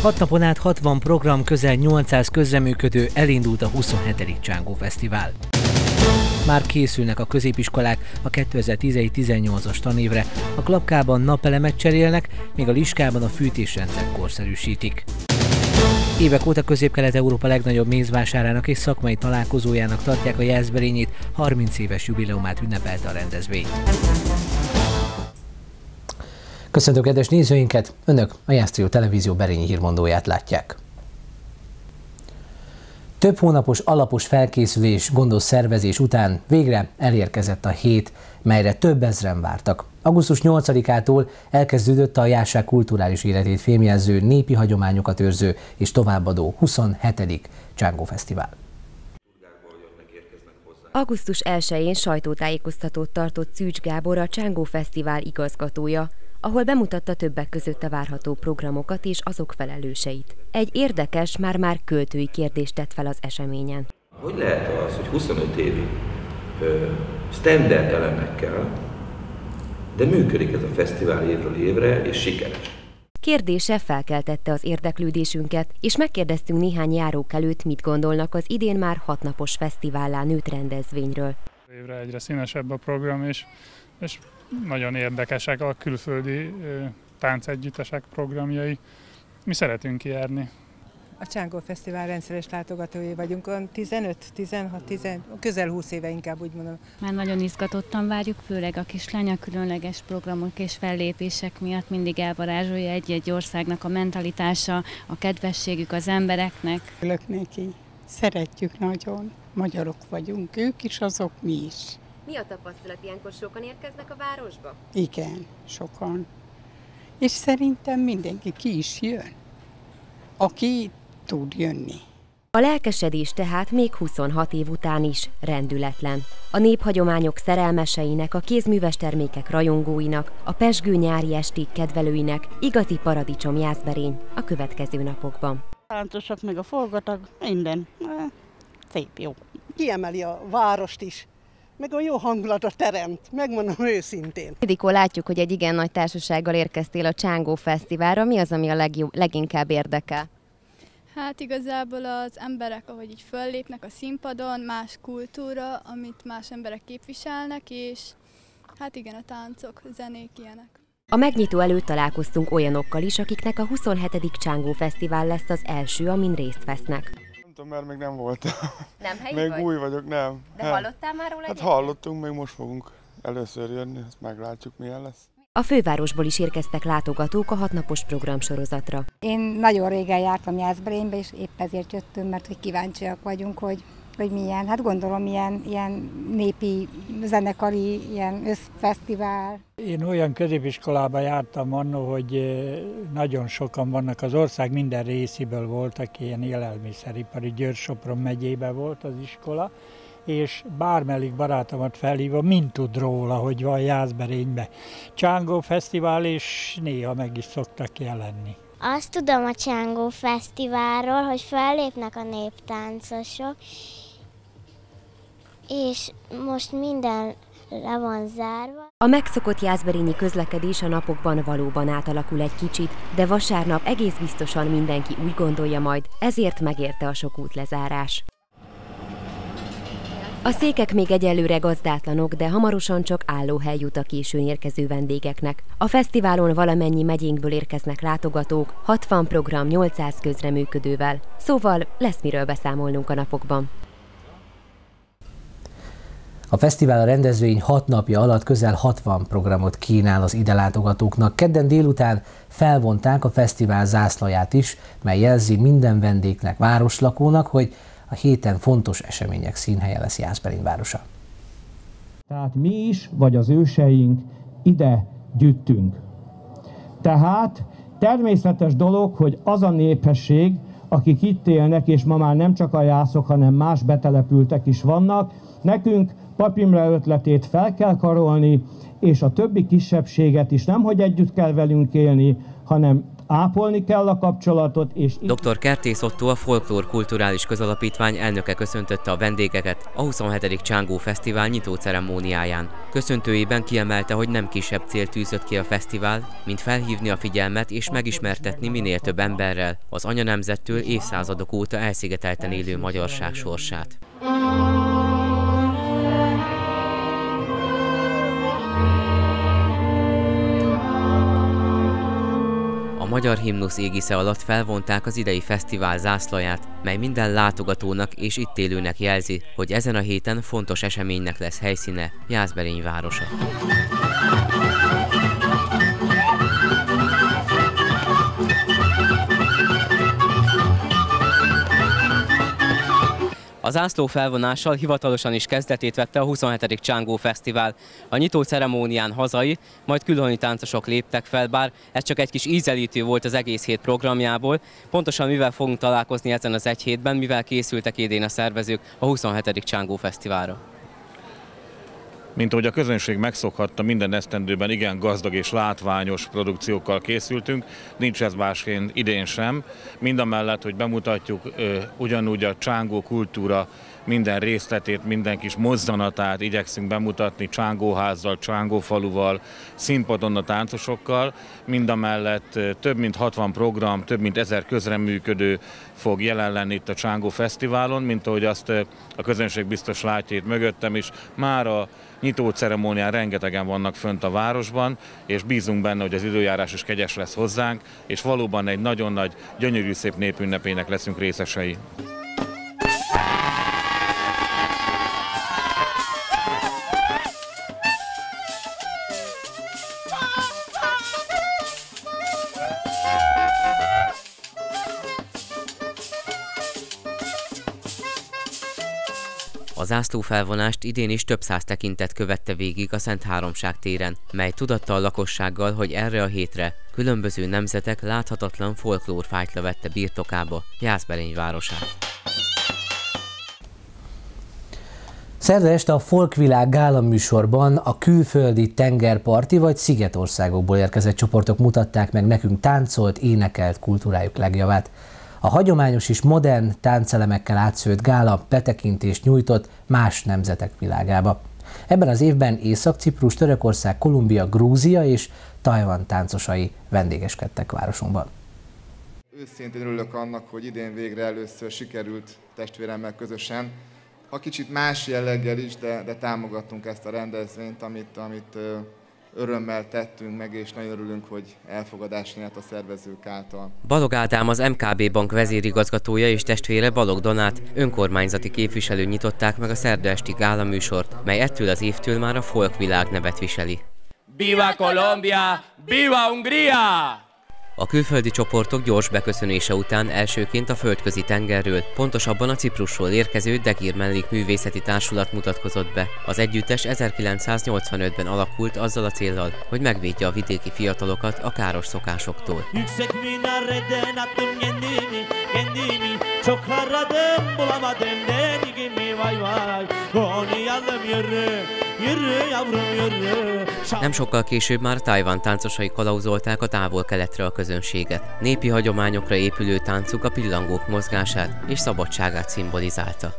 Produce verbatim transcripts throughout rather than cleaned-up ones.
Hat napon át hatvan program, közel nyolcszáz közreműködő, elindult a huszonhetedik Csángó Fesztivál. Már készülnek a középiskolák a kétezer-tizenegy-tizennyolcas tanévre, a Klapkában napelemet cserélnek, míg a Liskában a fűtésrendszert korszerűsítik. Évek óta Közép-Kelet-Európa legnagyobb mézvásárának és szakmai találkozójának tartják a Jászberényit, harminc éves jubileumát ünnepelte a rendezvény. Köszöntöm kedves nézőinket! Önök a Jász-Trió televízió berényi hírmondóját látják. Több hónapos alapos felkészülés, gondos szervezés után végre elérkezett a hét, melyre több ezren vártak. augusztus nyolcadikától elkezdődött a Jászság kulturális életét fémjelző, népi hagyományokat őrző és továbbadó huszonhetedik Csángó Fesztivál. augusztus elsején sajtótájékoztatót tartott Szűcs Gábor, a Csángó Fesztivál igazgatója, ahol bemutatta többek között a várható programokat és azok felelőseit. Egy érdekes, már-már költői kérdést tett fel az eseményen. Hogy lehet az, hogy huszonöt évi ö, standard elemekkel, de működik ez a fesztivál évről évre, és sikeres? Kérdése felkeltette az érdeklődésünket, és megkérdeztünk néhány járókelőt, mit gondolnak az idén már hatnapos fesztivállá nőtt rendezvényről. Évre egyre színesebb a program, és, és nagyon érdekesek a külföldi táncegyüttesek programjai. Mi szeretünk kijárni. A Csángó Fesztivál rendszeres látogatói vagyunk, tizenöt, tizenhat, tizenhat, közel húsz éve inkább úgy mondom. Már nagyon izgatottan várjuk, főleg a kislány a különleges programok és fellépések miatt mindig elvarázsolja egy-egy országnak a mentalitása, a kedvességük az embereknek. Örülök neki, szeretjük nagyon, magyarok vagyunk, ők is, azok mi is. Mi a tapasztalat, ilyenkor sokan érkeznek a városba? Igen, sokan. És szerintem mindenki ki is jön, aki tud jönni. A lelkesedés tehát még huszonhat év után is rendületlen. A néphagyományok szerelmeseinek, a kézműves termékek rajongóinak, a pezsgő nyári esték kedvelőinek igazi paradicsom Jászberény a következő napokban. Táncosak meg a forgatag, minden. Szép, jó. Kiemeli a várost is, meg a jó hangulatot teremt, megmondom őszintén. Ildikó, látjuk, hogy egy igen nagy társasággal érkeztél a Csángó Fesztiválra. Mi az, ami a legjobb, leginkább érdekel? Hát igazából az emberek, ahogy így föllépnek a színpadon, más kultúra, amit más emberek képviselnek, és hát igen, a táncok, a zenék ilyenek. A megnyitó előtt találkoztunk olyanokkal is, akiknek a huszonhetedik Csángó Fesztivál lesz az első, amin részt vesznek. Nem tudom, mert még nem voltam. Nem helyi Még vagy? új vagyok, nem. De nem. hallottál már róla? Hát egyébként? hallottunk, még most fogunk először jönni, ezt meglátjuk, milyen lesz. A fővárosból is érkeztek látogatók a hatnapos programsorozatra. Én nagyon régen jártam Jászberénybe, és épp ezért jöttünk, mert hogy kíváncsiak vagyunk, hogy, hogy milyen, hát gondolom ilyen, ilyen népi, zenekari, ilyen összfesztivál. Én olyan középiskolában jártam annó, hogy nagyon sokan vannak, az ország minden részéből voltak, ilyen élelmiszeripari, Győr-Sopron megyében volt az iskola, és bármelyik barátomat felhívom, mind tud róla, hogy van Jászberényben Csángó Fesztivál, és néha meg is szoktak jelenni. Azt tudom a Csángó Fesztiválról, hogy fellépnek a néptáncosok, és most minden le van zárva. A megszokott jászberényi közlekedés a napokban valóban átalakul egy kicsit, de vasárnap egész biztosan mindenki úgy gondolja majd, ezért megérte a sok útlezárás. A székek még egyelőre gazdátlanok, de hamarosan csak állóhely jut a későn érkező vendégeknek. A fesztiválon valamennyi megyénkből érkeznek látogatók, hatvan program, nyolcszáz közreműködővel. Szóval lesz miről beszámolnunk a napokban. A fesztivál a rendezvény hat napja alatt közel hatvan programot kínál az ide látogatóknak. Kedden délután felvonták a fesztivál zászlaját is, mely jelzi minden vendégnek, városlakónak, hogy a héten fontos események színhelye lesz Jászberény városa. Tehát mi is, vagy az őseink ide gyűjtünk. Tehát természetes dolog, hogy az a népesség, akik itt élnek, és ma már nem csak a jászok, hanem más betelepültek is vannak, nekünk Pap Imre ötletét fel kell karolni, és a többi kisebbséget is nemhogy együtt kell velünk élni, hanem ápolni kell a kapcsolatot, és... doktor Kertész Ottó, a Folklór Kulturális Közalapítvány elnöke köszöntötte a vendégeket a huszonhetedik Csángó Fesztivál nyitó ceremóniáján. Köszöntőjében kiemelte, hogy nem kisebb célt tűzött ki a fesztivál, mint felhívni a figyelmet és megismertetni minél több emberrel az anyanemzettől évszázadok óta elszigetelten élő magyarság sorsát. A magyar himnusz égisze alatt felvonták az idei fesztivál zászlaját, mely minden látogatónak és itt élőnek jelzi, hogy ezen a héten fontos eseménynek lesz helyszíne Jászberény városa. A zászló felvonással hivatalosan is kezdetét vette a huszonhetedik Csángó Fesztivál. A nyitó ceremónián hazai, majd külhoni táncosok léptek fel, bár ez csak egy kis ízelítő volt az egész hét programjából. Pontosan mivel fogunk találkozni ezen az egy hétben, mivel készültek idén a szervezők a huszonhetedik Csángó Fesztiválra? Mint ahogy a közönség megszokhatta, minden esztendőben igen gazdag és látványos produkciókkal készültünk, nincs ez másként idén sem. Mindamellett, hogy bemutatjuk ö, ugyanúgy a csángó kultúra minden részletét, minden kis mozzanatát igyekszünk bemutatni csángóházzal, csángófaluval, színpadon a táncosokkal. Mindamellett több mint hatvan program, több mint ezer közreműködő fog jelen lenni itt a Csángó Fesztiválon, mint ahogy azt a közönség biztos látja itt mögöttem is. Már a nyitó ceremónián rengetegen vannak fönt a városban, és bízunk benne, hogy az időjárás is kegyes lesz hozzánk, és valóban egy nagyon nagy, gyönyörű szép népünnepének leszünk részesei. A zászlófelvonást idén is több száz tekintet követte végig a Szent Háromság téren, mely tudatta a lakossággal, hogy erre a hétre különböző nemzetek láthatatlan folklórfájtla vette birtokába Jászberény városát. Szerda este a Folkvilág gála műsorban a külföldi, tengerparti vagy szigetországokból érkezett csoportok mutatták meg nekünk táncolt, énekelt kultúrájuk legjavát. A hagyományos és modern táncelemekkel átszőtt gála betekintést nyújtott más nemzetek világába. Ebben az évben Észak-Ciprus, Törökország, Kolumbia, Grúzia és Tajvan táncosai vendégeskedtek városunkban. Őszintén örülök annak, hogy idén végre először sikerült testvéremmel közösen, ha kicsit más jelleggel is, de, de támogattunk ezt a rendezvényt, amit, amit örömmel tettünk meg, és nagyon örülünk, hogy elfogadás nyert a szervezők által. Balog Ádám, az em ká bé Bank vezérigazgatója és testvére Balog Donát önkormányzati képviselő nyitották meg a szerda esti gála műsort, mely ettől az évtől már a Folkvilág nevet viseli. Viva Colombia! Viva Hungría! A külföldi csoportok gyors beköszönése után elsőként a földközi tengerről, pontosabban a Ciprusról érkező Degir Mellékművészeti Társulat mutatkozott be. Az együttes ezerkilencszáznyolcvanötben alakult azzal a céllal, hogy megvédje a vidéki fiatalokat a káros szokásoktól. Nem sokkal később már Tajvan táncosai kalauzolták a távol-keletre a közönséget. Népi hagyományokra épülő táncuk a pillangók mozgását és szabadságát szimbolizálta.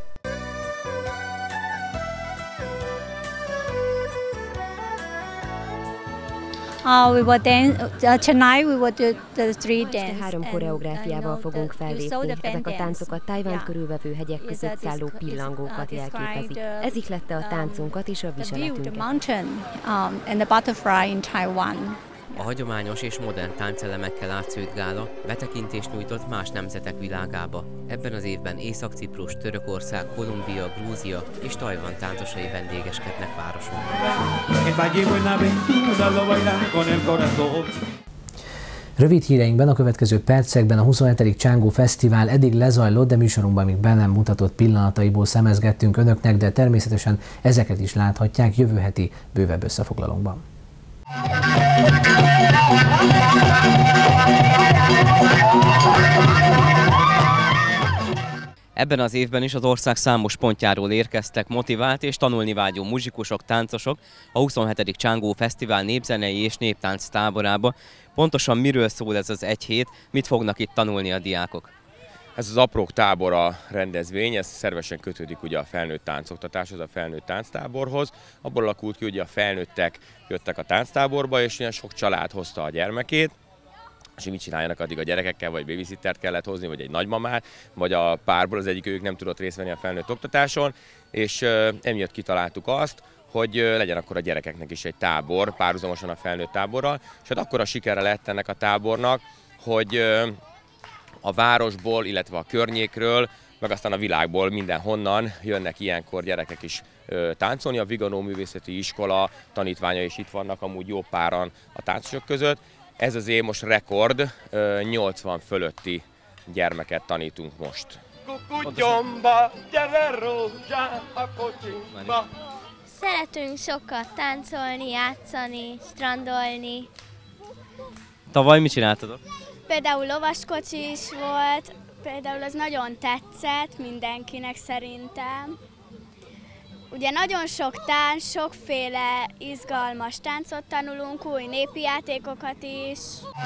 Uh, we will dance, uh, tonight we will do the three dance. Három koreográfiával fogunk fellépni. Ezek a táncok a Tajvan körülvevő hegyek között szálló pillangókat jelképezik. Ez ihlette a táncunkat és a viseletünket. A hagyományos és modern táncelemekkel átszőtt gála betekintést nyújtott más nemzetek világába. Ebben az évben Észak-Ciprus, Törökország, Kolumbia, Grúzia és Tajvan táncosai vendégeskednek városunkban. Rövid híreinkben a következő percekben a huszonhetedik Csángó Fesztivál eddig lezajlott, de műsorunkban még be nem mutatott pillanataiból szemezgettünk önöknek, de természetesen ezeket is láthatják jövő heti bővebb összefoglalónkban. Ebben az évben is az ország számos pontjáról érkeztek motivált és tanulni vágyó muzsikusok, táncosok a huszonhetedik Csángó Fesztivál népzenei és néptánc táborába. Pontosan miről szól ez az egy hét, mit fognak itt tanulni a diákok? Ez az Aprók tábora rendezvény, ez szervesen kötődik ugye a felnőtt táncoktatáshoz, a felnőtt tánctáborhoz. Abból alakult ki, hogy a felnőttek jöttek a tánctáborba, és ilyen sok család hozta a gyermekét. És mit csináljanak addig a gyerekekkel, vagy babysittert kellett hozni, vagy egy nagymamát, vagy a párból az egyik ők nem tudott részt venni a felnőtt oktatáson, és emiatt kitaláltuk azt, hogy legyen akkor a gyerekeknek is egy tábor, párhuzamosan a felnőtt táborral, és hát akkora sikere lett ennek a tábornak, hogy a városból, illetve a környékről, meg aztán a világból mindenhonnan jönnek ilyenkor gyerekek is táncolni. A Viganó Művészeti Iskola tanítványai is itt vannak, amúgy jó páran a táncosok között. Ez az év most rekord, nyolcvan fölötti gyermeket tanítunk most. Kukutyomba, gyere rózsán a kocsinkba. Szeretünk sokat táncolni, játszani, strandolni. Tavaly mit csináltatok? Például lovaskocsi is volt, például az nagyon tetszett mindenkinek szerintem. Ugye nagyon sok tánc, sokféle izgalmas táncot tanulunk, új népi játékokat is.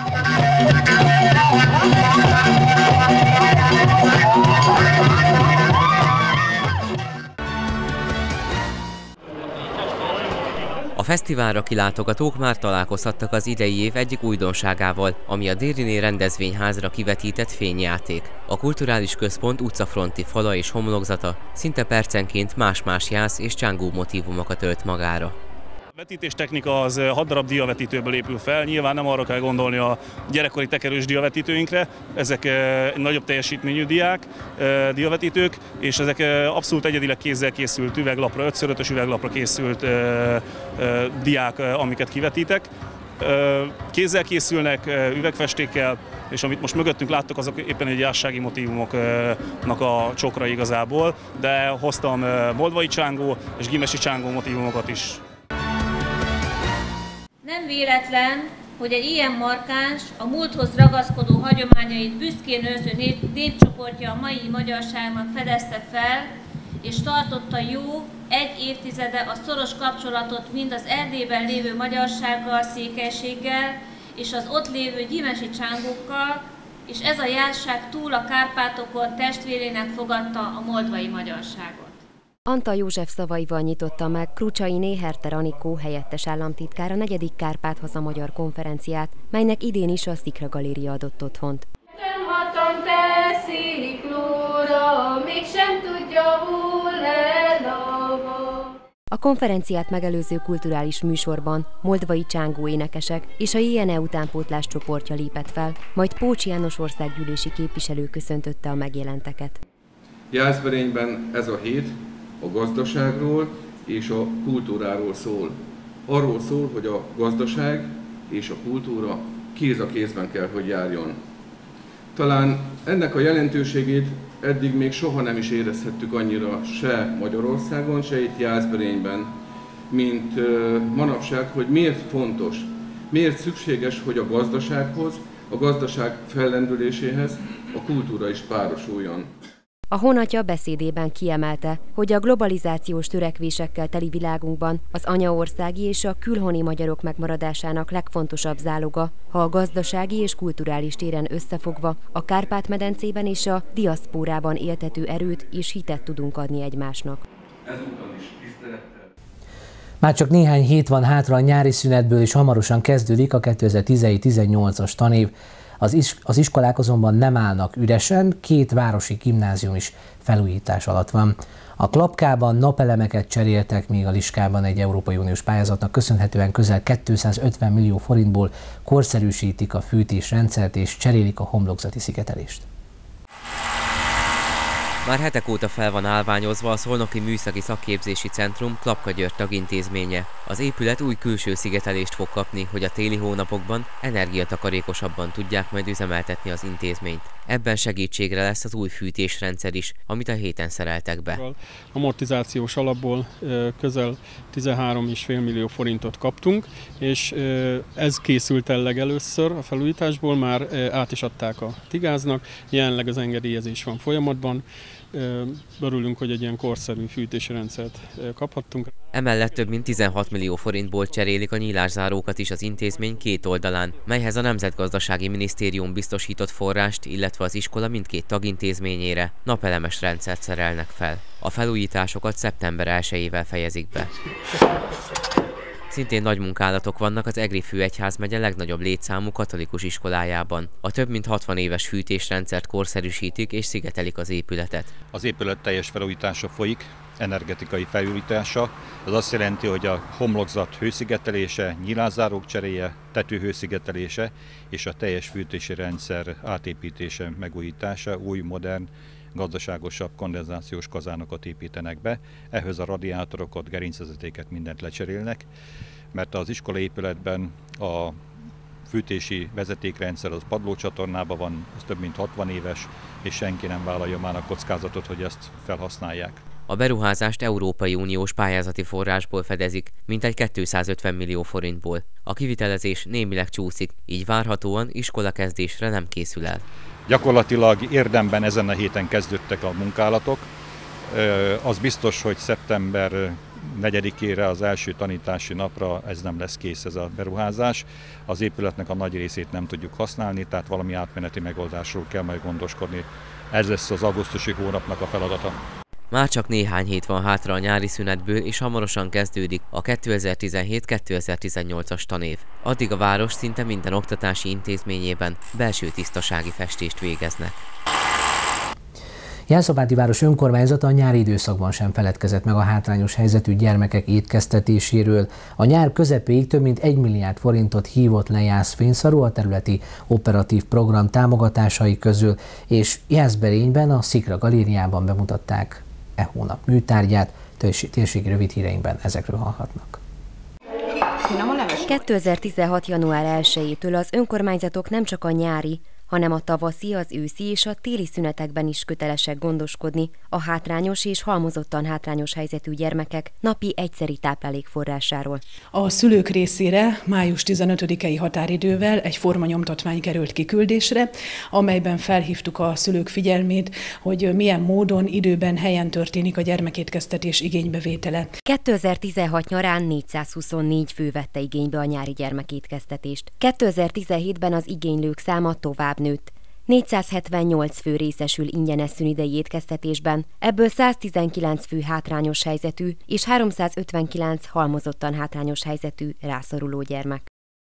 A fesztiválra kilátogatók már találkozhattak az idei év egyik újdonságával, ami a Dériné rendezvényházra kivetített fényjáték. A kulturális központ utcafronti fala és homlokzata szinte percenként más-más jász és csángó motívumokat ölt magára. A vetítéstechnika az hat darab diavetítőből épül fel, nyilván nem arra kell gondolni a gyerekkori tekerős diavetítőinkre, ezek nagyobb teljesítményű diák, diavetítők, és ezek abszolút egyedileg kézzel készült üveglapra, ötször ötös üveglapra készült diák, amiket kivetítek. Kézzel készülnek, üvegfestékkel, és amit most mögöttünk láttok, azok éppen egy jássági motívumoknak a csokra igazából, de hoztam moldvai csángó és gimesi csángó motívumokat is. Nem véletlen, hogy egy ilyen markáns, a múlthoz ragaszkodó hagyományait büszkén őrző nép, népcsoportja a mai magyarságnak fedezte fel, és tartotta jó egy évtizede a szoros kapcsolatot mind az Erdélyben lévő magyarsággal, székelységgel, és az ott lévő gyimesi csángókkal, és ez a járság túl a Kárpátokon testvérének fogadta a moldvai magyarságot. Antal József szavaival nyitotta meg Krucsai Herter Anikó helyettes államtitkár a negyedik Kárpát-haza magyar konferenciát, melynek idén is a Szikra Galéria adott otthont. Hatan teszik lóra, mégsem tudja, hol elava. A konferenciát megelőző kulturális műsorban moldvai csángó énekesek és a jé en é utánpótlás csoportja lépett fel, majd Pócs János országgyűlési képviselő köszöntötte a megjelenteket. Jászberényben ez a hét a gazdaságról és a kultúráról szól. Arról szól, hogy a gazdaság és a kultúra kéz a kézben kell, hogy járjon. Talán ennek a jelentőségét eddig még soha nem is érezhettük annyira se Magyarországon, se itt Jászberényben, mint manapság, hogy miért fontos, miért szükséges, hogy a gazdasághoz, a gazdaság fellendüléséhez a kultúra is párosuljon. A honatja beszédében kiemelte, hogy a globalizációs törekvésekkel teli világunkban az anyaországi és a külhoni magyarok megmaradásának legfontosabb záloga, ha a gazdasági és kulturális téren összefogva a Kárpát-medencében és a diaszpórában éltető erőt és hitet tudunk adni egymásnak. Ezúton is tisztelettel. Már csak néhány hét van hátra a nyári szünetből, és hamarosan kezdődik a kétezer-tizenhét tizennyolcas tanév. Az, is, az iskolák azonban nem állnak üresen, két városi gimnázium is felújítás alatt van. A Klapkában napelemeket cseréltek, míg a Liskában egy Európai Uniós pályázatnak köszönhetően közel kétszázötven millió forintból korszerűsítik a fűtésrendszert és cserélik a homlokzati szigetelést. Már hetek óta fel van állványozva a Szolnoki Műszaki Szakképzési Centrum Klapka György tagintézménye. Az épület új külső szigetelést fog kapni, hogy a téli hónapokban energiatakarékosabban tudják majd üzemeltetni az intézményt. Ebben segítségre lesz az új fűtésrendszer is, amit a héten szereltek be. Amortizációs alapból közel tizenhárom egész öt millió forintot kaptunk, és ez készült el legelőször a felújításból, már át is adták a Tigáznak, jelenleg az engedélyezés van folyamatban. örülünk, hogy egy ilyen korszerű fűtési rendszert kaphattunk. Emellett több mint tizenhat millió forintból cserélik a nyílászárókat is az intézmény két oldalán, melyhez a Nemzetgazdasági Minisztérium biztosított forrást, illetve az iskola mindkét tagintézményére napelemes rendszert szerelnek fel. A felújításokat szeptember elsejével fejezik be. Szintén nagy munkálatok vannak az Egri főegyházmegye legnagyobb létszámú katolikus iskolájában. A több mint hatvan éves fűtésrendszert korszerűsítik és szigetelik az épületet. Az épület teljes felújítása folyik, energetikai felújítása. Ez azt jelenti, hogy a homlokzat hőszigetelése, nyílászárók cseréje, tetőhőszigetelése és a teljes fűtési rendszer átépítése, megújítása, új, modern, gazdaságosabb kondenzációs kazánokat építenek be, ehhez a radiátorokat, gerincvezetéket, mindent lecserélnek, mert az iskolai épületben a fűtési vezetékrendszer az padlócsatornában van, az több mint hatvan éves, és senki nem vállalja már a kockázatot, hogy ezt felhasználják. A beruházást Európai Uniós pályázati forrásból fedezik, mintegy kétszázötven millió forintból. A kivitelezés némileg csúszik, így várhatóan iskolakezdésre nem készül el. Gyakorlatilag érdemben ezen a héten kezdődtek a munkálatok. Az biztos, hogy szeptember negyedikére, az első tanítási napra ez nem lesz kész, ez a beruházás. Az épületnek a nagy részét nem tudjuk használni, tehát valami átmeneti megoldásról kell majd gondoskodni. Ez lesz az augusztusi hónapnak a feladata. Már csak néhány hét van hátra a nyári szünetből, és hamarosan kezdődik a kétezer-tizenhét kétezer-tizennyolcas tanév. Addig a város szinte minden oktatási intézményében belső tisztasági festést végeznek. Jászopáti város önkormányzata a nyári időszakban sem feledkezett meg a hátrányos helyzetű gyermekek étkeztetéséről. A nyár közepéig több mint egy milliárd forintot hívott le Jász-Fényszarú a területi operatív program támogatásai közül, és Jászberényben a Szikra galériában bemutatták e hónap műtárgyát. Térségi rövid híreinkben ezekről hallhatnak. kétezer-tizenhat. január elsejétől az önkormányzatok nem csak a nyári, hanem a tavaszi, az őszi és a téli szünetekben is kötelesek gondoskodni a hátrányos és halmozottan hátrányos helyzetű gyermekek napi egyszeri táplálékforrásáról. A szülők részére május tizenötödikei határidővel egy formanyomtatvány került kiküldésre, amelyben felhívtuk a szülők figyelmét, hogy milyen módon, időben, helyen történik a gyermekétkeztetés igénybevétele. kétezer-tizenhat nyarán négyszázhuszonnégy fő vette igénybe a nyári gyermekétkeztetést. kétezer-tizenhétben az igénylők száma tovább nőtt. négyszázhetvennyolc fő részesül ingyenes szünidei étkeztetésben, ebből száztizenkilenc fő hátrányos helyzetű és háromszázötvenkilenc halmozottan hátrányos helyzetű rászoruló gyermek.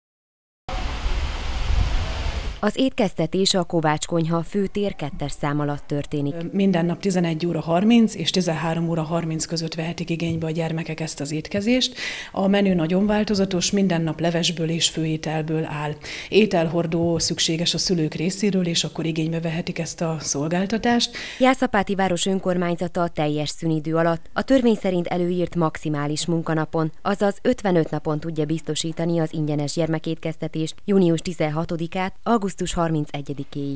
Az étkeztetés a Kovács konyha főtér kettes szám alatt történik. Minden nap tizenegy óra harminc és tizenhárom óra harminc között vehetik igénybe a gyermekek ezt az étkezést. A menü nagyon változatos, minden nap levesből és főételből áll. Ételhordó szükséges a szülők részéről, és akkor igénybe vehetik ezt a szolgáltatást. Jászapáti város önkormányzata teljes szünidő alatt a törvény szerint előírt maximális munkanapon, azaz ötvenöt napon tudja biztosítani az ingyenes gyermekétkeztetést június tizenhatodikát augusztus harmincegyedikéig.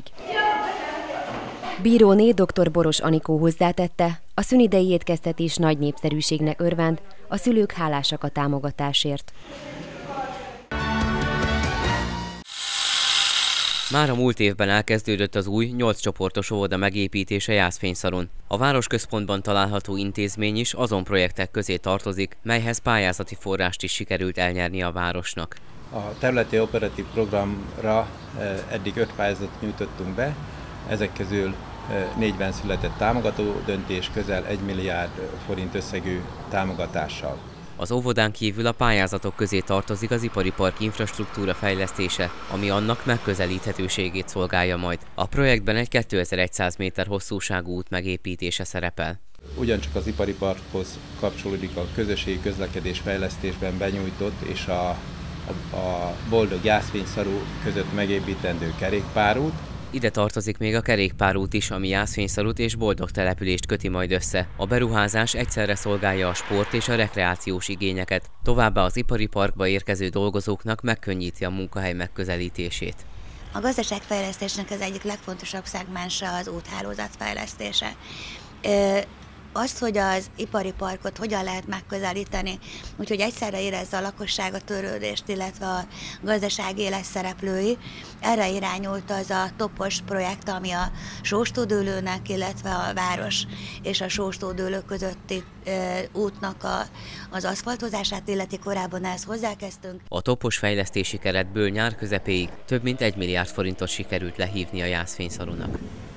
Bíróné dr. Boros Anikó hozzátette, a szünidei étkeztetés nagy népszerűségnek örvend, a szülők hálásak a támogatásért. Már a múlt évben elkezdődött az új nyolc csoportos óvoda megépítése Jász-Fényszarón. A városközpontban található intézmény is azon projektek közé tartozik, melyhez pályázati forrást is sikerült elnyerni a városnak. A területi operatív programra eddig öt pályázatot nyújtottunk be, ezek közül négyben született támogató döntés közel egy milliárd forint összegű támogatással. Az óvodán kívül a pályázatok közé tartozik az ipari park infrastruktúra fejlesztése, ami annak megközelíthetőségét szolgálja majd. A projektben egy kétezer-száz méter hosszúságú út megépítése szerepel. Ugyancsak az ipari parkhoz kapcsolódik a közösségi közlekedés fejlesztésben benyújtott és a, a, a Boldog Jász-Fényszarú között megépítendő kerékpárút. Ide tartozik még a kerékpárút is, ami Jász-Fényszarút és Boldog települést köti majd össze. A beruházás egyszerre szolgálja a sport és a rekreációs igényeket, továbbá az ipari parkba érkező dolgozóknak megkönnyíti a munkahely megközelítését. A gazdaságfejlesztésnek az egyik legfontosabb szegmense az úthálózat fejlesztése. azt, hogy az ipari parkot hogyan lehet megközelíteni, úgyhogy egyszerre érezze a lakosság a törődést, illetve a gazdasági élet szereplői. Erre irányult az a topos projekt, ami a Sóstódőlőnek, illetve a város és a Sóstódőlő közötti e, útnak a, az aszfaltozását illeti, korábban ehhez hozzákezdtünk. A topos fejlesztési keretből nyár közepéig több mint egy milliárd forintot sikerült lehívni a Jászfényszalunak.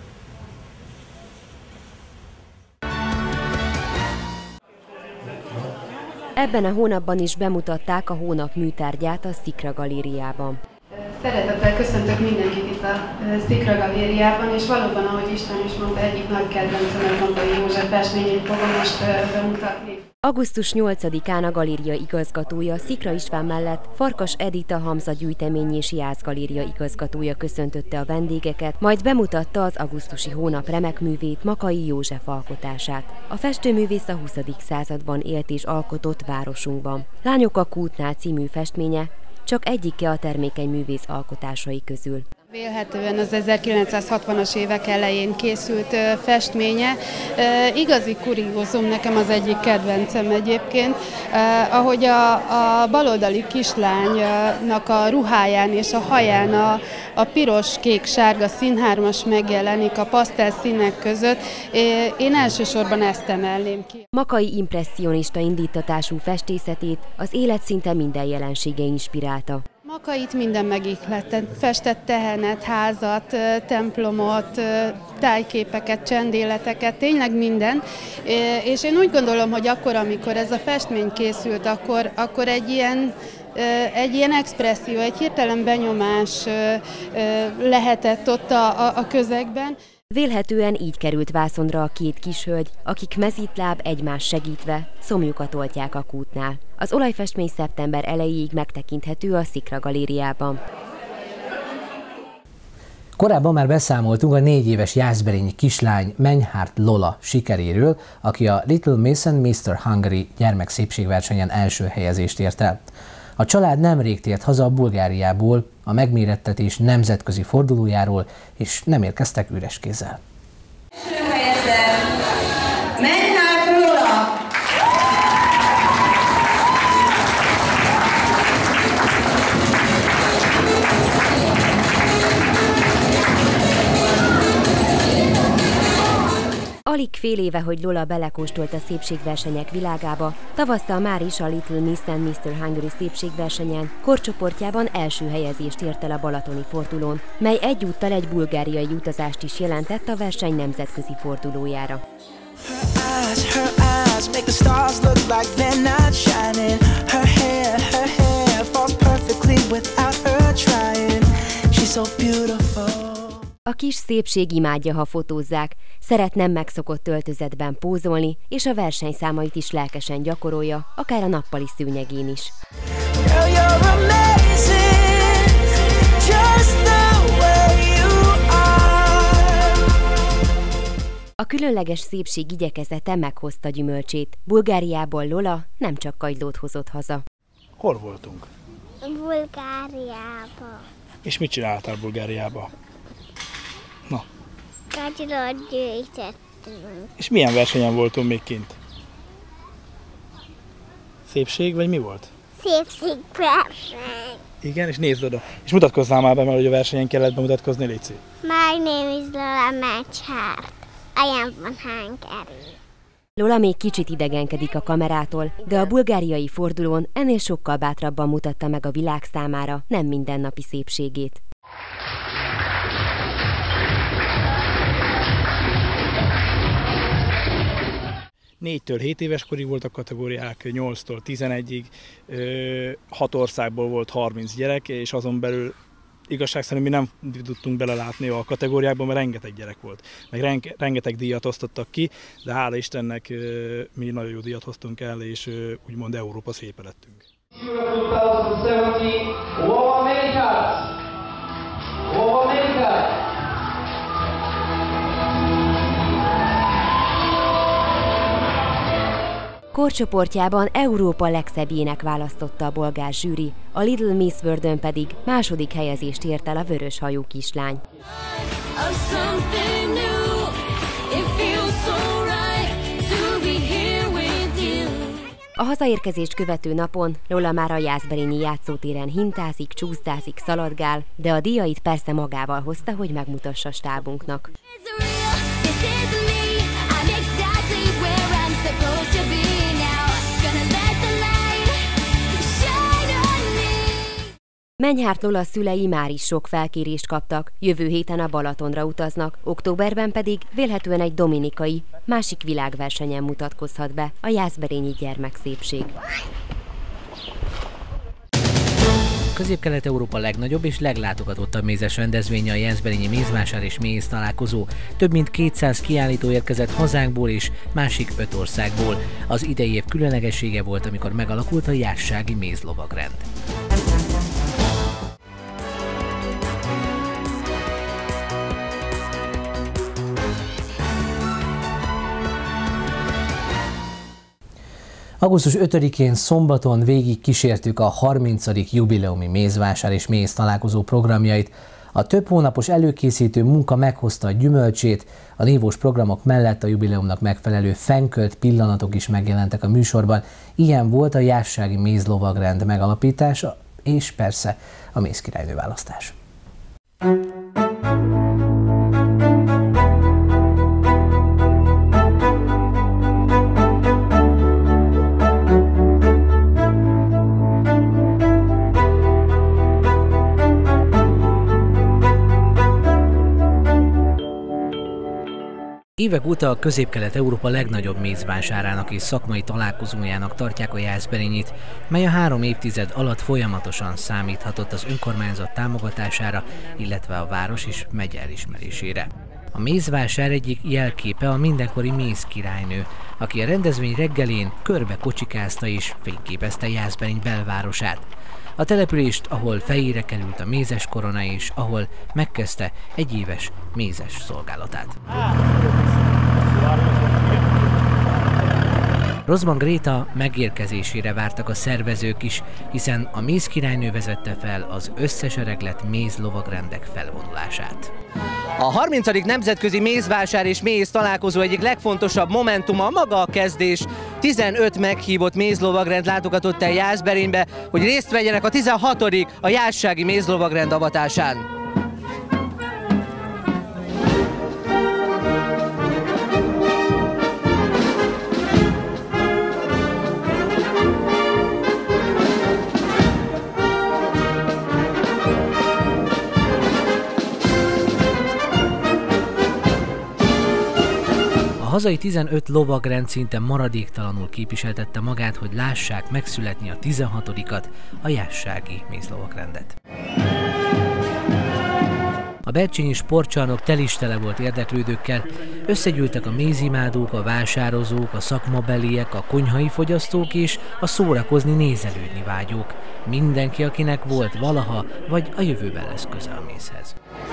Ebben a hónapban is bemutatták a hónap műtárgyát a Szikra galériában. Szeretettel köszöntök mindenkit itt a Szikra galériában, és valóban, ahogy István is mondta, egyik nagy kedvencemet, Makai József festményét fogom most bemutatni. augusztus nyolcadikán a galéria igazgatója Szikra István mellett Farkas Edita Hamza gyűjtemény és jászgaléria igazgatója köszöntötte a vendégeket, majd bemutatta az augusztusi hónap remek művét, Makai József alkotását. A festőművész a huszadik században élt és alkotott városunkban. Lányok a kútnál című festménye csak egyike a termékeny művész alkotásai közül. Vélhetően az ezerkilencszázhatvanas évek elején készült festménye. Igazi kuriózum, nekem az egyik kedvencem egyébként, ahogy a, a baloldali kislánynak a ruháján és a haján a, a piros-kék-sárga színhármas megjelenik a pasztel színek között. Én elsősorban ezt emelném ki. Makai impresszionista indítatású festészetét az élet szinte minden jelensége inspirálta. Makait minden megihlett, festett tehenet, házat, templomot, tájképeket, csendéleteket, tényleg minden. És én úgy gondolom, hogy akkor, amikor ez a festmény készült, akkor, akkor egy ilyen egy ilyen expresszió, egy hirtelen benyomás lehetett ott a, a közegben. Vélhetően így került vászonra a két kishölgy, akik mezítláb egymás segítve szomjukat oltják a kútnál. Az olajfestmény szeptember elejéig megtekinthető a Szikra galériában. Korábban már beszámoltunk a négy éves jászberényi kislány Menyhárt Lola sikeréről, aki a Little Miss and miszter Hungary gyermekszépségversenyen első helyezést ért el. A család nemrég tért haza a Bulgáriából, a megmérettetés nemzetközi fordulójáról, és nem érkeztek üres kézzel. Menyhárt Lola! Alig fél éve, hogy Lola belekóstolt a szépségversenyek világába, tavasszal már is a Little Miss and miszter Hungary szépségversenyen korcsoportjában első helyezést ért el a balatoni fordulón, mely egyúttal egy bulgáriai utazást is jelentett a verseny nemzetközi fordulójára. A kis szépség imádja, ha fotózzák, szeret nem megszokott öltözetben pózolni, és a versenyszámait is lelkesen gyakorolja, akár a nappali szőnyegén is. A különleges szépség igyekezete meghozta gyümölcsét. Bulgáriából Lola nem csak kagylót hozott haza. Hol voltunk? Bulgáriába. És mit csináltál Bulgáriába? Na. Kagylót gyűjtöttünk. És milyen versenyen voltunk még kint? Szépség, vagy mi volt? Szépségverseny. Igen, és nézd oda. És mutatkozzál már be, mert hogy a versenyen kellett bemutatkozni, Léci. My name is Lola Menyhárt. I am from Hungary. Lola még kicsit idegenkedik a kamerától, de a bulgáriai fordulón ennél sokkal bátrabban mutatta meg a világ számára nem mindennapi szépségét. négytől hét éves korig voltak kategóriák, nyolctól tizenegyig, hat országból volt harminc gyerek, és azon belül igazság szerint mi nem tudtunk belelátni a kategóriákban, mert rengeteg gyerek volt. Meg rengeteg díjat osztottak ki, de hála Istennek mi nagyon jó díjat hoztunk el, és úgymond Európa szépe lettünk. Korcsoportjában Európa legszebbjének választotta a bolgár zsűri, a Little Miss Worldön pedig második helyezést ért el a vörös hajú kislány. A hazaérkezést követő napon Lola már a jászberényi játszótéren hintázik, csúszdázik, szaladgál, de a díjait persze magával hozta, hogy megmutassa stábunknak. Menyhárt Lola szülei már is sok felkérést kaptak, jövő héten a Balatonra utaznak, októberben pedig vélhetően egy dominikai, másik világversenyen mutatkozhat be a jászberényi gyermekszépség. Közép-Kelet-Európa legnagyobb és leglátogatottabb mézes rendezvénye a jászberényi mézvásár és méz találkozó. Több mint kétszáz kiállító érkezett hazánkból és másik öt országból. Az idei év különlegessége volt, amikor megalakult a jászsági mézlovagrend. augusztus ötödikén szombaton végig kísértük a harmincadik jubileumi mézvásár és méz találkozó programjait. A több hónapos előkészítő munka meghozta a gyümölcsét, a nívós programok mellett a jubileumnak megfelelő fenkölt pillanatok is megjelentek a műsorban. Ilyen volt a jászsági mézlovagrend megalapítása, és persze a mézkirálynő választás. Évek óta a Közép-Kelet-Európa legnagyobb mézvásárának és szakmai találkozójának tartják a jászberényit, mely a három évtized alatt folyamatosan számíthatott az önkormányzat támogatására, illetve a város és megye elismerésére. A mézvásár egyik jelképe a mindenkori mézkirálynő, aki a rendezvény reggelén körbe kocsikázta és fényképezte Jászberény belvárosát. A települést, ahol fejére került a mézes korona és ahol megkezdte egyéves mézes szolgálatát. Rozman Gréta megérkezésére vártak a szervezők is, hiszen a mézkirálynő vezette fel az összesereglett mézlovagrendek felvonulását. A harmincadik nemzetközi mézvásár és méz találkozó egyik legfontosabb momentuma maga a kezdés. tizenöt meghívott mézlovagrend látogatott el Jászberénybe, hogy részt vegyenek a tizenhatodik a jászsági mézlovagrend avatásán. A hazai tizenöt lovagrend szinte maradéktalanul képviseltette magát, hogy lássák megszületni a tizenhatodikat, a jászsági mézlovagrendet. A bercsényi sportcsarnok telistele volt érdeklődőkkel, összegyűltek a mézimádók, a vásározók, a szakmabeliek, a konyhai fogyasztók és a szórakozni, nézelődni vágyók. Mindenki, akinek volt valaha, vagy a jövőben lesz köze a mézhez.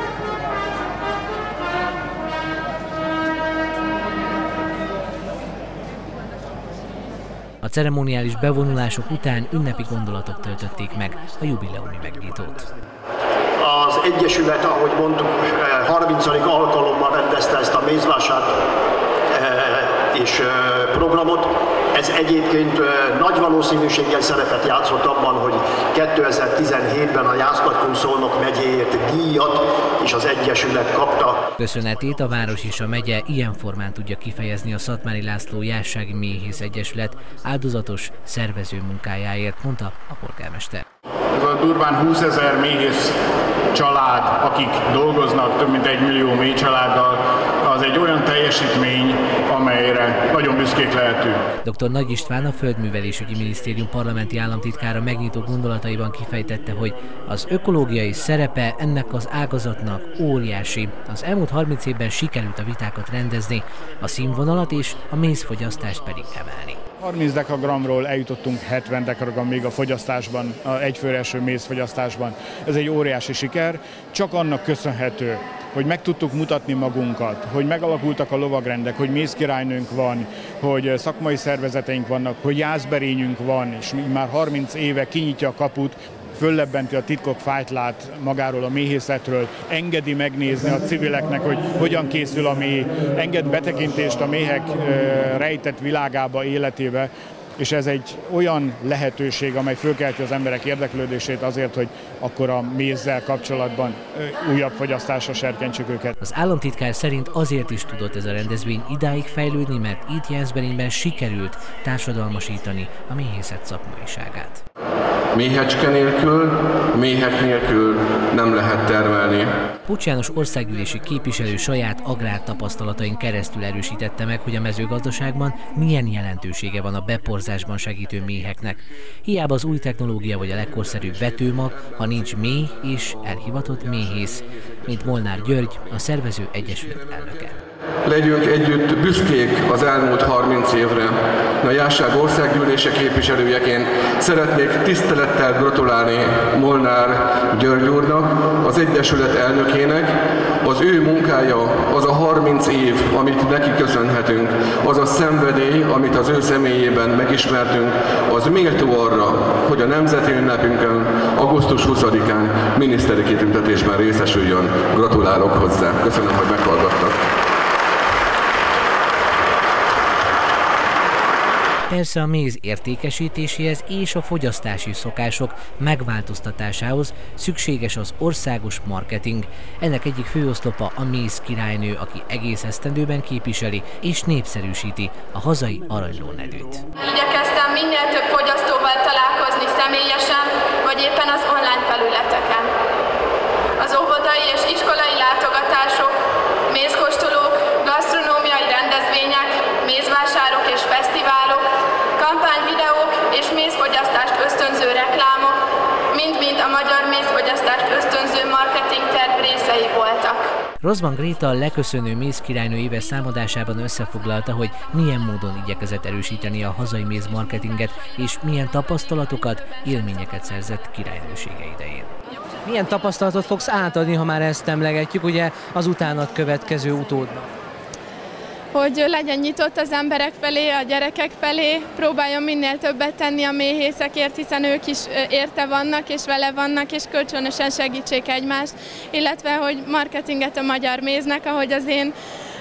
A ceremoniális bevonulások után ünnepi gondolatok töltötték meg a jubileumi megnyitót. Az Egyesület, ahogy mondtuk, harmincadik alkalommal rendezte ezt a mézvásárt és programot. Ez egyébként nagy valószínűséggel szerepet játszott abban, hogy kétezer-tizenhétben a Jász-Nagykun-Szolnok megyéért díjat és az Egyesület kapta. Köszönetét a város és a megye ilyen formán tudja kifejezni a Szatmári László Jászsági Méhész Egyesület áldozatos szervező munkájáért, mondta a polgármester. Ez a durván húszezer méhész család, akik dolgoznak több mint egy millió méh családdal, az egy olyan teljesítmény, amelyre nagyon büszkék lehetünk. doktor Nagy István, a Földművelésügyi Minisztérium parlamenti államtitkára megnyitó gondolataiban kifejtette, hogy az ökológiai szerepe ennek az ágazatnak óriási. Az elmúlt harminc évben sikerült a vitákat rendezni, a színvonalat és a mézfogyasztást pedig emelni. harminc dekagramról eljutottunk hetven dekagram még a fogyasztásban, a egyfőre eső mézfogyasztásban. Ez egy óriási siker, csak annak köszönhető, hogy meg tudtuk mutatni magunkat, hogy megalakultak a lovagrendek, hogy mézkirálynőnk van, hogy szakmai szervezeteink vannak, hogy jászberényünk van, és már harminc éve kinyitja a kaput, föllebbenti a titkok fájtlát magáról a méhészetről, engedi megnézni a civileknek, hogy hogyan készül a méh, enged betekintést a méhek rejtett világába, életébe. és ez egy olyan lehetőség, amely fölkelti az emberek érdeklődését azért, hogy akkor a mézzel kapcsolatban újabb fogyasztásra serkentsük őket. Az államtitkár szerint azért is tudott ez a rendezvény idáig fejlődni, mert itt Jászberényben sikerült társadalmasítani a méhészet szakmaiságát. Méhecske nélkül, méhek nélkül nem lehet termelni. Pucs János országgyűlési képviselő saját agrártapasztalatain keresztül erősítette meg, hogy a mezőgazdaságban milyen jelentősége van a beporzásban segítő méheknek. Hiába az új technológia vagy a legkorszerűbb vetőmag, ha nincs méh és elhivatott méhész, mint Molnár György, a szervező egyesület elnöke. Legyünk együtt büszkék az elmúlt harminc évre. A Jászság országgyűlése képviselőjeként szeretnék tisztelettel gratulálni Molnár György úrnak, az egyesület elnökének. Az ő munkája, az a harminc év, amit neki köszönhetünk, az a szenvedély, amit az ő személyében megismertünk, az méltó arra, hogy a nemzeti ünnepünkön, augusztus huszadikán miniszteri kitüntetésben részesüljön. Gratulálok hozzá. Köszönöm, hogy meghallgattak. Persze a méz értékesítéséhez és a fogyasztási szokások megváltoztatásához szükséges az országos marketing. Ennek egyik főoszlopa a méz királynő, aki egész esztendőben képviseli és népszerűsíti a hazai aranylónedűt. Igyekeztem minél több fogyasztóval találkozni személyesen, vagy éppen az online felületeken. Az óvodai és iskolai látogatások, mézkóstolók, gasztronómiai rendezvények, mézvásárok és fesztiválok, kampányvideók és mézfogyasztást ösztönző reklámok, mind-mind a magyar mézfogyasztást ösztönző marketingterv részei voltak. Rozman Gréta a leköszönő mézkirálynő éves számadásában összefoglalta, hogy milyen módon igyekezett erősíteni a hazai mézmarketinget, és milyen tapasztalatokat, élményeket szerzett királynősége idején. Milyen tapasztalatot fogsz átadni, ha már ezt emlegetjük, ugye az utánad következő utódnak? Hogy legyen nyitott az emberek felé, a gyerekek felé, próbáljon minél többet tenni a méhészekért, hiszen ők is érte vannak, és vele vannak, és kölcsönösen segítsék egymást, illetve hogy marketinget a magyar méznek, ahogy az én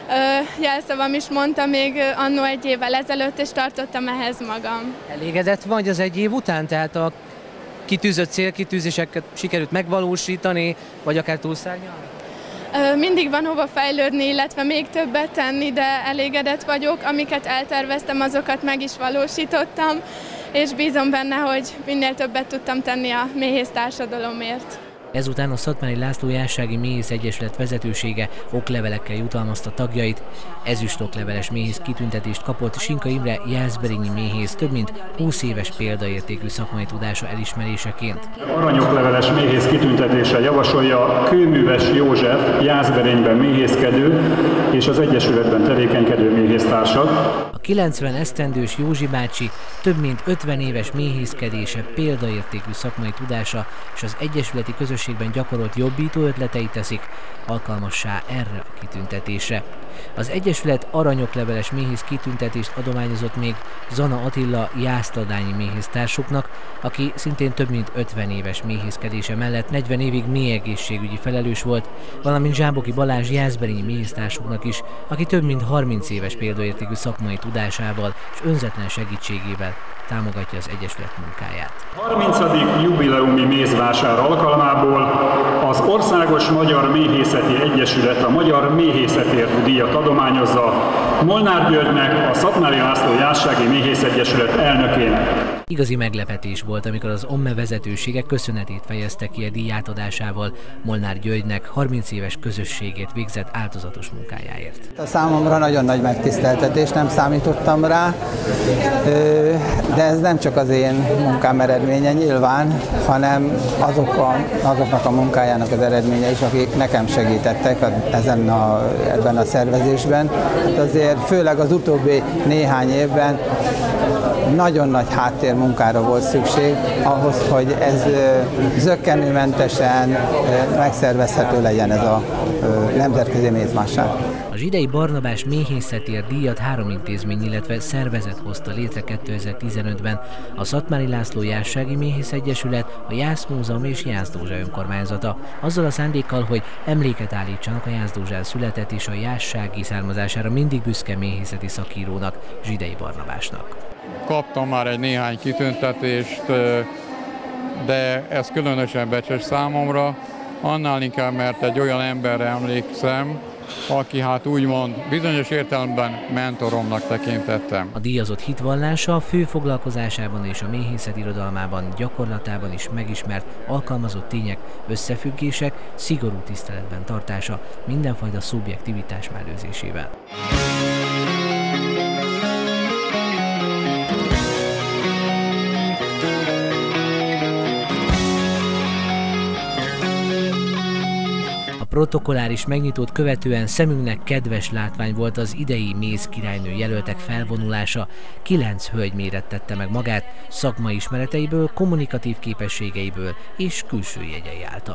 jelszavam is mondta még annó egy évvel ezelőtt, és tartottam ehhez magam. Elégedett vagy az egy év után, tehát a kitűzött célkitűzéseket sikerült megvalósítani, vagy akár túlszárnyalni? Mindig van hova fejlődni, illetve még többet tenni, de elégedett vagyok. Amiket elterveztem, azokat meg is valósítottam, és bízom benne, hogy minél többet tudtam tenni a méhész társadalomért. Ezután a Szatmári László Jászsági Méhész Egyesület vezetősége oklevelekkel jutalmazta tagjait. Ezüst okleveles méhész kitüntetést kapott Sinka Imre jászberényi méhész több mint húsz éves példaértékű szakmai tudása elismeréseként. Aranyokleveles méhész kitüntetése javasolja Kőműves József, Jászberényben méhészkedő és az Egyesületben tevékenykedő méhésztársak. A kilencven esztendős Józsi bácsi több mint ötven éves méhészkedése, példaértékű szakmai tudása és az egyesületi közösségben gyakorolt jobbító ötletei teszik alkalmassá erre a kitüntetésre. Az Egyesület aranyokleveles méhész kitüntetést adományozott még Zana Attila jászladányi méhésztársuknak, aki szintén több mint ötven éves méhészkedése mellett negyven évig méhegészségügyi felelős volt, valamint Zsáboki Balázs jászberényi méhésztársuknak is, aki több mint harminc éves példaértékű szakmai tudásával és önzetlen segítségével támogatja az Egyesület munkáját. harmincadik jubileumi mézvásár alkalmából az Országos Magyar Méhészeti Egyesület a Magyar Méhészetért díjat adományozza Molnár Györgynek, a Szatmári László Jászsági Méhész Egyesület elnökének. Igazi meglepetés volt, amikor az o em e vezetősége köszönetét fejezte ki a díj átadásával Molnár Györgynek harminc éves közösségét végzett áldozatos munkájáért. A számomra nagyon nagy megtiszteltetés, nem számítottam rá, de ez nem csak az én munkám eredménye nyilván, hanem azok a, azoknak a munkájának az eredménye is, akik nekem segítettek ezen a, ebben a szervezésben. Hát azért főleg az utóbbi néhány évben nagyon nagy háttérmunkára volt szükség ahhoz, hogy ez zökkenőmentesen megszervezhető legyen ez a nemzetközi mézvásár. A Zsidai Barnabás méhészetért díjat három intézmény, illetve szervezet hozta létre kétezer-tizenötben. A Szatmári László Jászsági Méhész Egyesület, a Jász Múzeum és Jász Dózsa önkormányzata. Azzal a szándékkal, hogy emléket állítsanak a Jász Dózsán született és a jászsági származására mindig büszke méhészeti szakírónak, Zsidai Barnabásnak. Kaptam már egy néhány kitüntetést, de ez különösen becses számomra, annál inkább, mert egy olyan emberre emlékszem, aki hát úgymond bizonyos értelemben mentoromnak tekintettem. A díjazott hitvallása a fő foglalkozásában és a méhészet irodalmában, gyakorlatában is megismert alkalmazott tények, összefüggések, szigorú tiszteletben tartása, mindenfajta szubjektivitás mellőzésével. A protokolláris megnyitót követően szemünknek kedves látvány volt az idei méz királynő jelöltek felvonulása. Kilenc hölgy mérettette meg magát szakmai ismereteiből, kommunikatív képességeiből és külső jegyei által.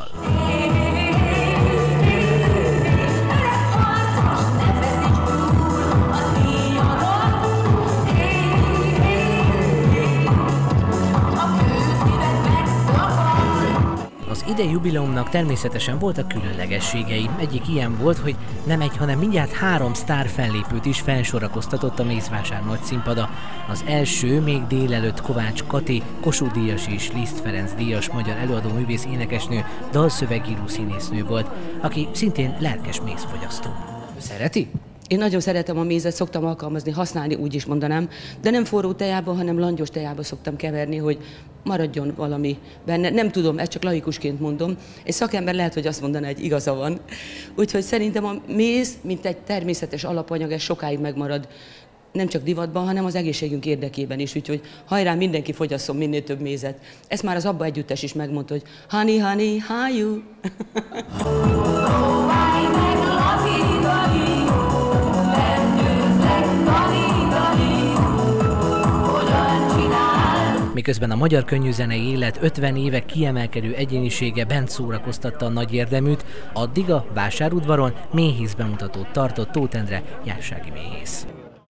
Az idei jubileumnak természetesen voltak különlegességei. Egyik ilyen volt, hogy nem egy, hanem mindjárt három sztár fellépőt is felsorakoztatott a Mézvásár nagyszínpada. Az első még délelőtt Kovács Kati, Kossuth díjas és Liszt Ferenc díjas magyar előadó művész énekesnő, dalszövegíró színésznő volt, aki szintén lelkes mézfogyasztó. Szereti? Én nagyon szeretem a mézet, szoktam alkalmazni, használni, úgy is mondanám, de nem forró tejában, hanem langyos tejában szoktam keverni, hogy maradjon valami benne. Nem tudom, ezt csak laikusként mondom. Egy szakember lehet, hogy azt mondaná, hogy igaza van. Úgyhogy szerintem a méz, mint egy természetes alapanyag, ez sokáig megmarad, nem csak divatban, hanem az egészségünk érdekében is. Úgyhogy hajrá, mindenki fogyasszon minél több mézet. Ezt már az Abba együttes is megmondta, hogy honey, honey, how you? Miközben a magyar könnyűzenei élet ötven éve kiemelkedő egyénisége bent szórakoztatta a nagy érdeműt, addig a vásárudvaron méhész bemutatót tartott Tóth Endre jászsági méhész.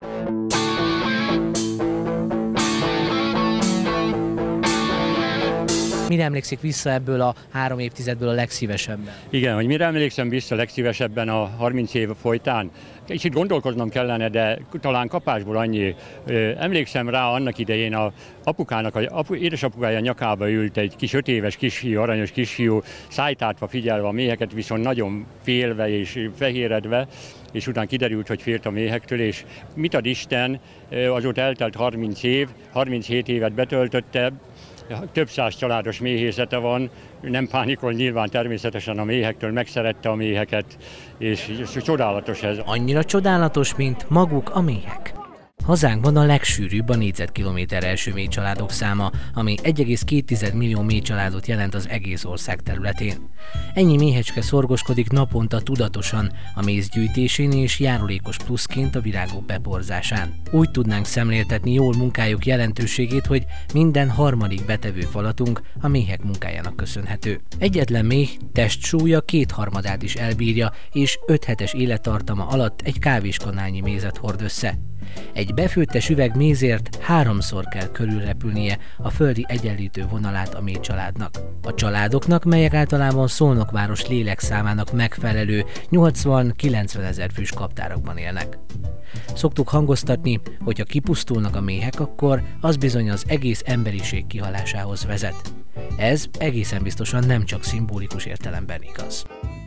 Mire emlékszik vissza ebből a három évtizedből a legszívesebben? Igen, hogy mire emlékszem vissza legszívesebben a harminc év folytán? Kicsit gondolkoznom kellene, de talán kapásból annyi. Emlékszem rá, annak idején a apukának, a apu, édesapukája nyakába ült egy kis öt éves kisfiú, aranyos kisfiú, szájtátva figyelve a méheket, viszont nagyon félve és fehéredve, és utána kiderült, hogy félt a méhektől, és mit ad Isten, azóta eltelt harminc év, harminchét évet betöltötte, több száz családos méhészete van, nem pánikol nyilván természetesen a méhektől, megszerette a méheket, és, és csodálatos ez. Annyira csodálatos, mint maguk a méhek. Hazánkban a legsűrűbb a négyzetkilométer első méhcsaládok száma, ami egy egész két millió méhcsaládot jelent az egész ország területén. Ennyi méhecske szorgoskodik naponta tudatosan a mézgyűjtésén és járulékos pluszként a virágok beporzásán. Úgy tudnánk szemléltetni jól munkájuk jelentőségét, hogy minden harmadik betevő falatunk a méhek munkájának köszönhető. Egyetlen méh testsúlya kétharmadát is elbírja, és öt hetes élettartama alatt egy kávéskanálnyi mézet hord össze. Egy befőttes üveg mézért háromszor kell körülrepülnie a földi egyenlítő vonalát a méhcsaládnak. A családoknak, melyek általában Szolnokváros lélekszámának megfelelő nyolcvan-kilencven ezer fős kaptárakban élnek. Szoktuk hangoztatni, hogy ha kipusztulnak a méhek, akkor az bizony az egész emberiség kihalásához vezet. Ez egészen biztosan nem csak szimbolikus értelemben igaz.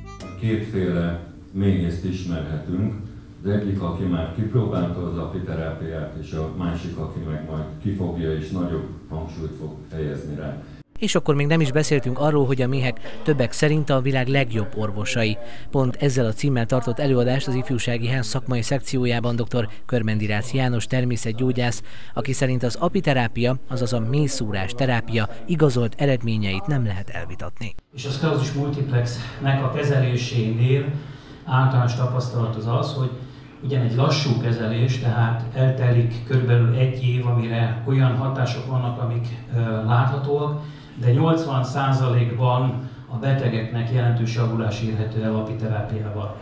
Kétféle méhészt ismerhetünk. Az egyik, aki már kipróbálta az apiterápiát, és a másik, aki meg majd kifogja és nagyobb hangsúlyt fog helyezni rá. És akkor még nem is beszéltünk arról, hogy a méhek többek szerint a világ legjobb orvosai. Pont ezzel a címmel tartott előadást az Ifjúsági Ház szakmai szekciójában dr. Körmendirácz János természetgyógyász, aki szerint az apiterápia, azaz a méhszúrás terápia igazolt eredményeit nem lehet elvitatni. És a szklerózis multiplexnek a kezelésénél általános tapasztalat az az, hogy ugyan egy lassú kezelés, tehát eltelik körülbelül egy év, amire olyan hatások vannak, amik uh, láthatóak, de nyolcvan százalékban a betegeknek jelentős javulás érhető el apiterápiával.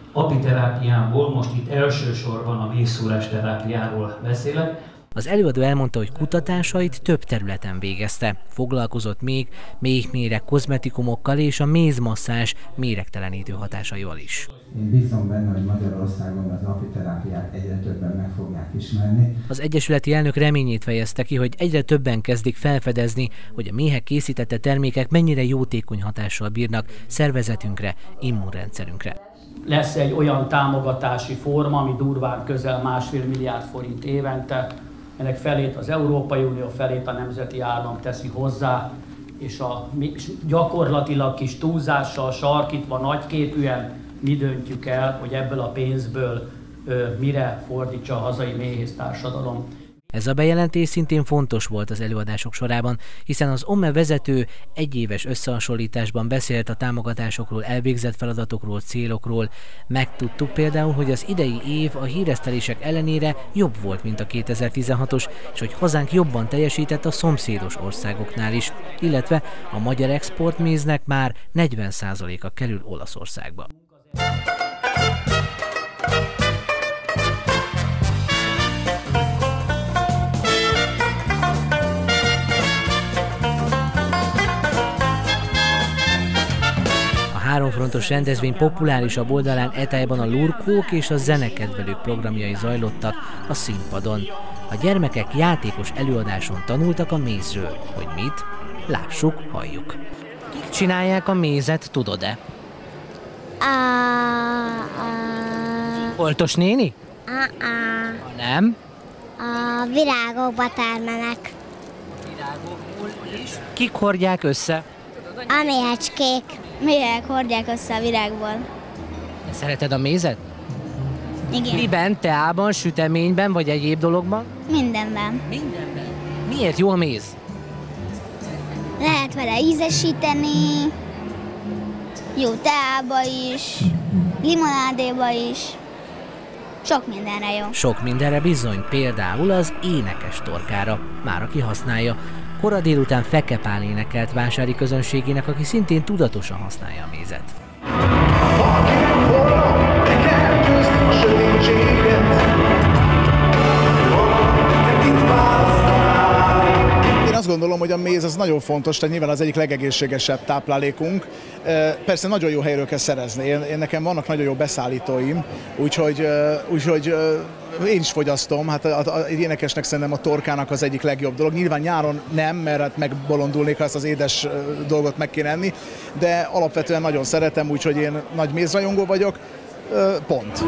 apiterápiából, most itt elsősorban a mézszórás terápiáról beszélek. Az előadó elmondta, hogy kutatásait több területen végezte. Foglalkozott még méhméreg kozmetikumokkal és a mézmasszázs méregtelenítő hatásaival is. Én bízom benne, hogy Magyarországon az apiterápiát egyre többen meg fogják ismerni. Az egyesületi elnök reményét fejezte ki, hogy egyre többen kezdik felfedezni, hogy a méhek készítette termékek mennyire jótékony hatással bírnak szervezetünkre, immunrendszerünkre. Lesz egy olyan támogatási forma, ami durván közel másfél milliárd forint évente, ennek felét az Európai Unió, felét a nemzeti állam teszi hozzá, és a, gyakorlatilag kis túlzással, sarkítva, nagyképűen mi döntjük el, hogy ebből a pénzből ö, mire fordítsa a hazai méhésztársadalom. Ez a bejelentés szintén fontos volt az előadások sorában, hiszen az o em e vezető egyéves összehasonlításban beszélt a támogatásokról, elvégzett feladatokról, célokról. Megtudtuk például, hogy az idei év a híresztelések ellenére jobb volt, mint a kétezer-tizenhatos, és hogy hazánk jobban teljesített a szomszédos országoknál is, illetve a magyar exportméznek már negyven százaléka kerül Olaszországba. Háromfrontos rendezvény populárisabb oldalán Etályban a lurkók és a zenekedvelők programjai zajlottak a színpadon. A gyermekek játékos előadáson tanultak a mézről. Hogy mit? Lássuk, halljuk. Kik csinálják a mézet, tudod-e? A... Oltos néni? A... Nem? A virágokba termelnek. Virágokból is? Kik hordják össze? A méhecskék. Méhek hordják össze a virágból. Szereted a mézet? Igen. Miben? Teában, süteményben vagy egyéb dologban? Mindenben. Mindenben? Miért jó a méz? Lehet vele ízesíteni, jó teába is, limonádéba is. Sok mindenre jó. Sok mindenre bizony, például az énekes torkára. Már aki használja. Kora délután Feke Pál énekelt vásári közönségének, aki szintén tudatosan használja a mézet. Én azt gondolom, hogy a méz az nagyon fontos, tehát nyilván az egyik legegészségesebb táplálékunk. Persze nagyon jó helyről kell szerezni. Én, én nekem vannak nagyon jó beszállítóim, úgyhogy, úgyhogy én is fogyasztom. Hát egy énekesnek szerintem a torkának az egyik legjobb dolog. Nyilván nyáron nem, mert hát megbolondulnék, ha ezt az édes dolgot meg kéne enni, de alapvetően nagyon szeretem, úgyhogy én nagy mézrajongó vagyok. Pont.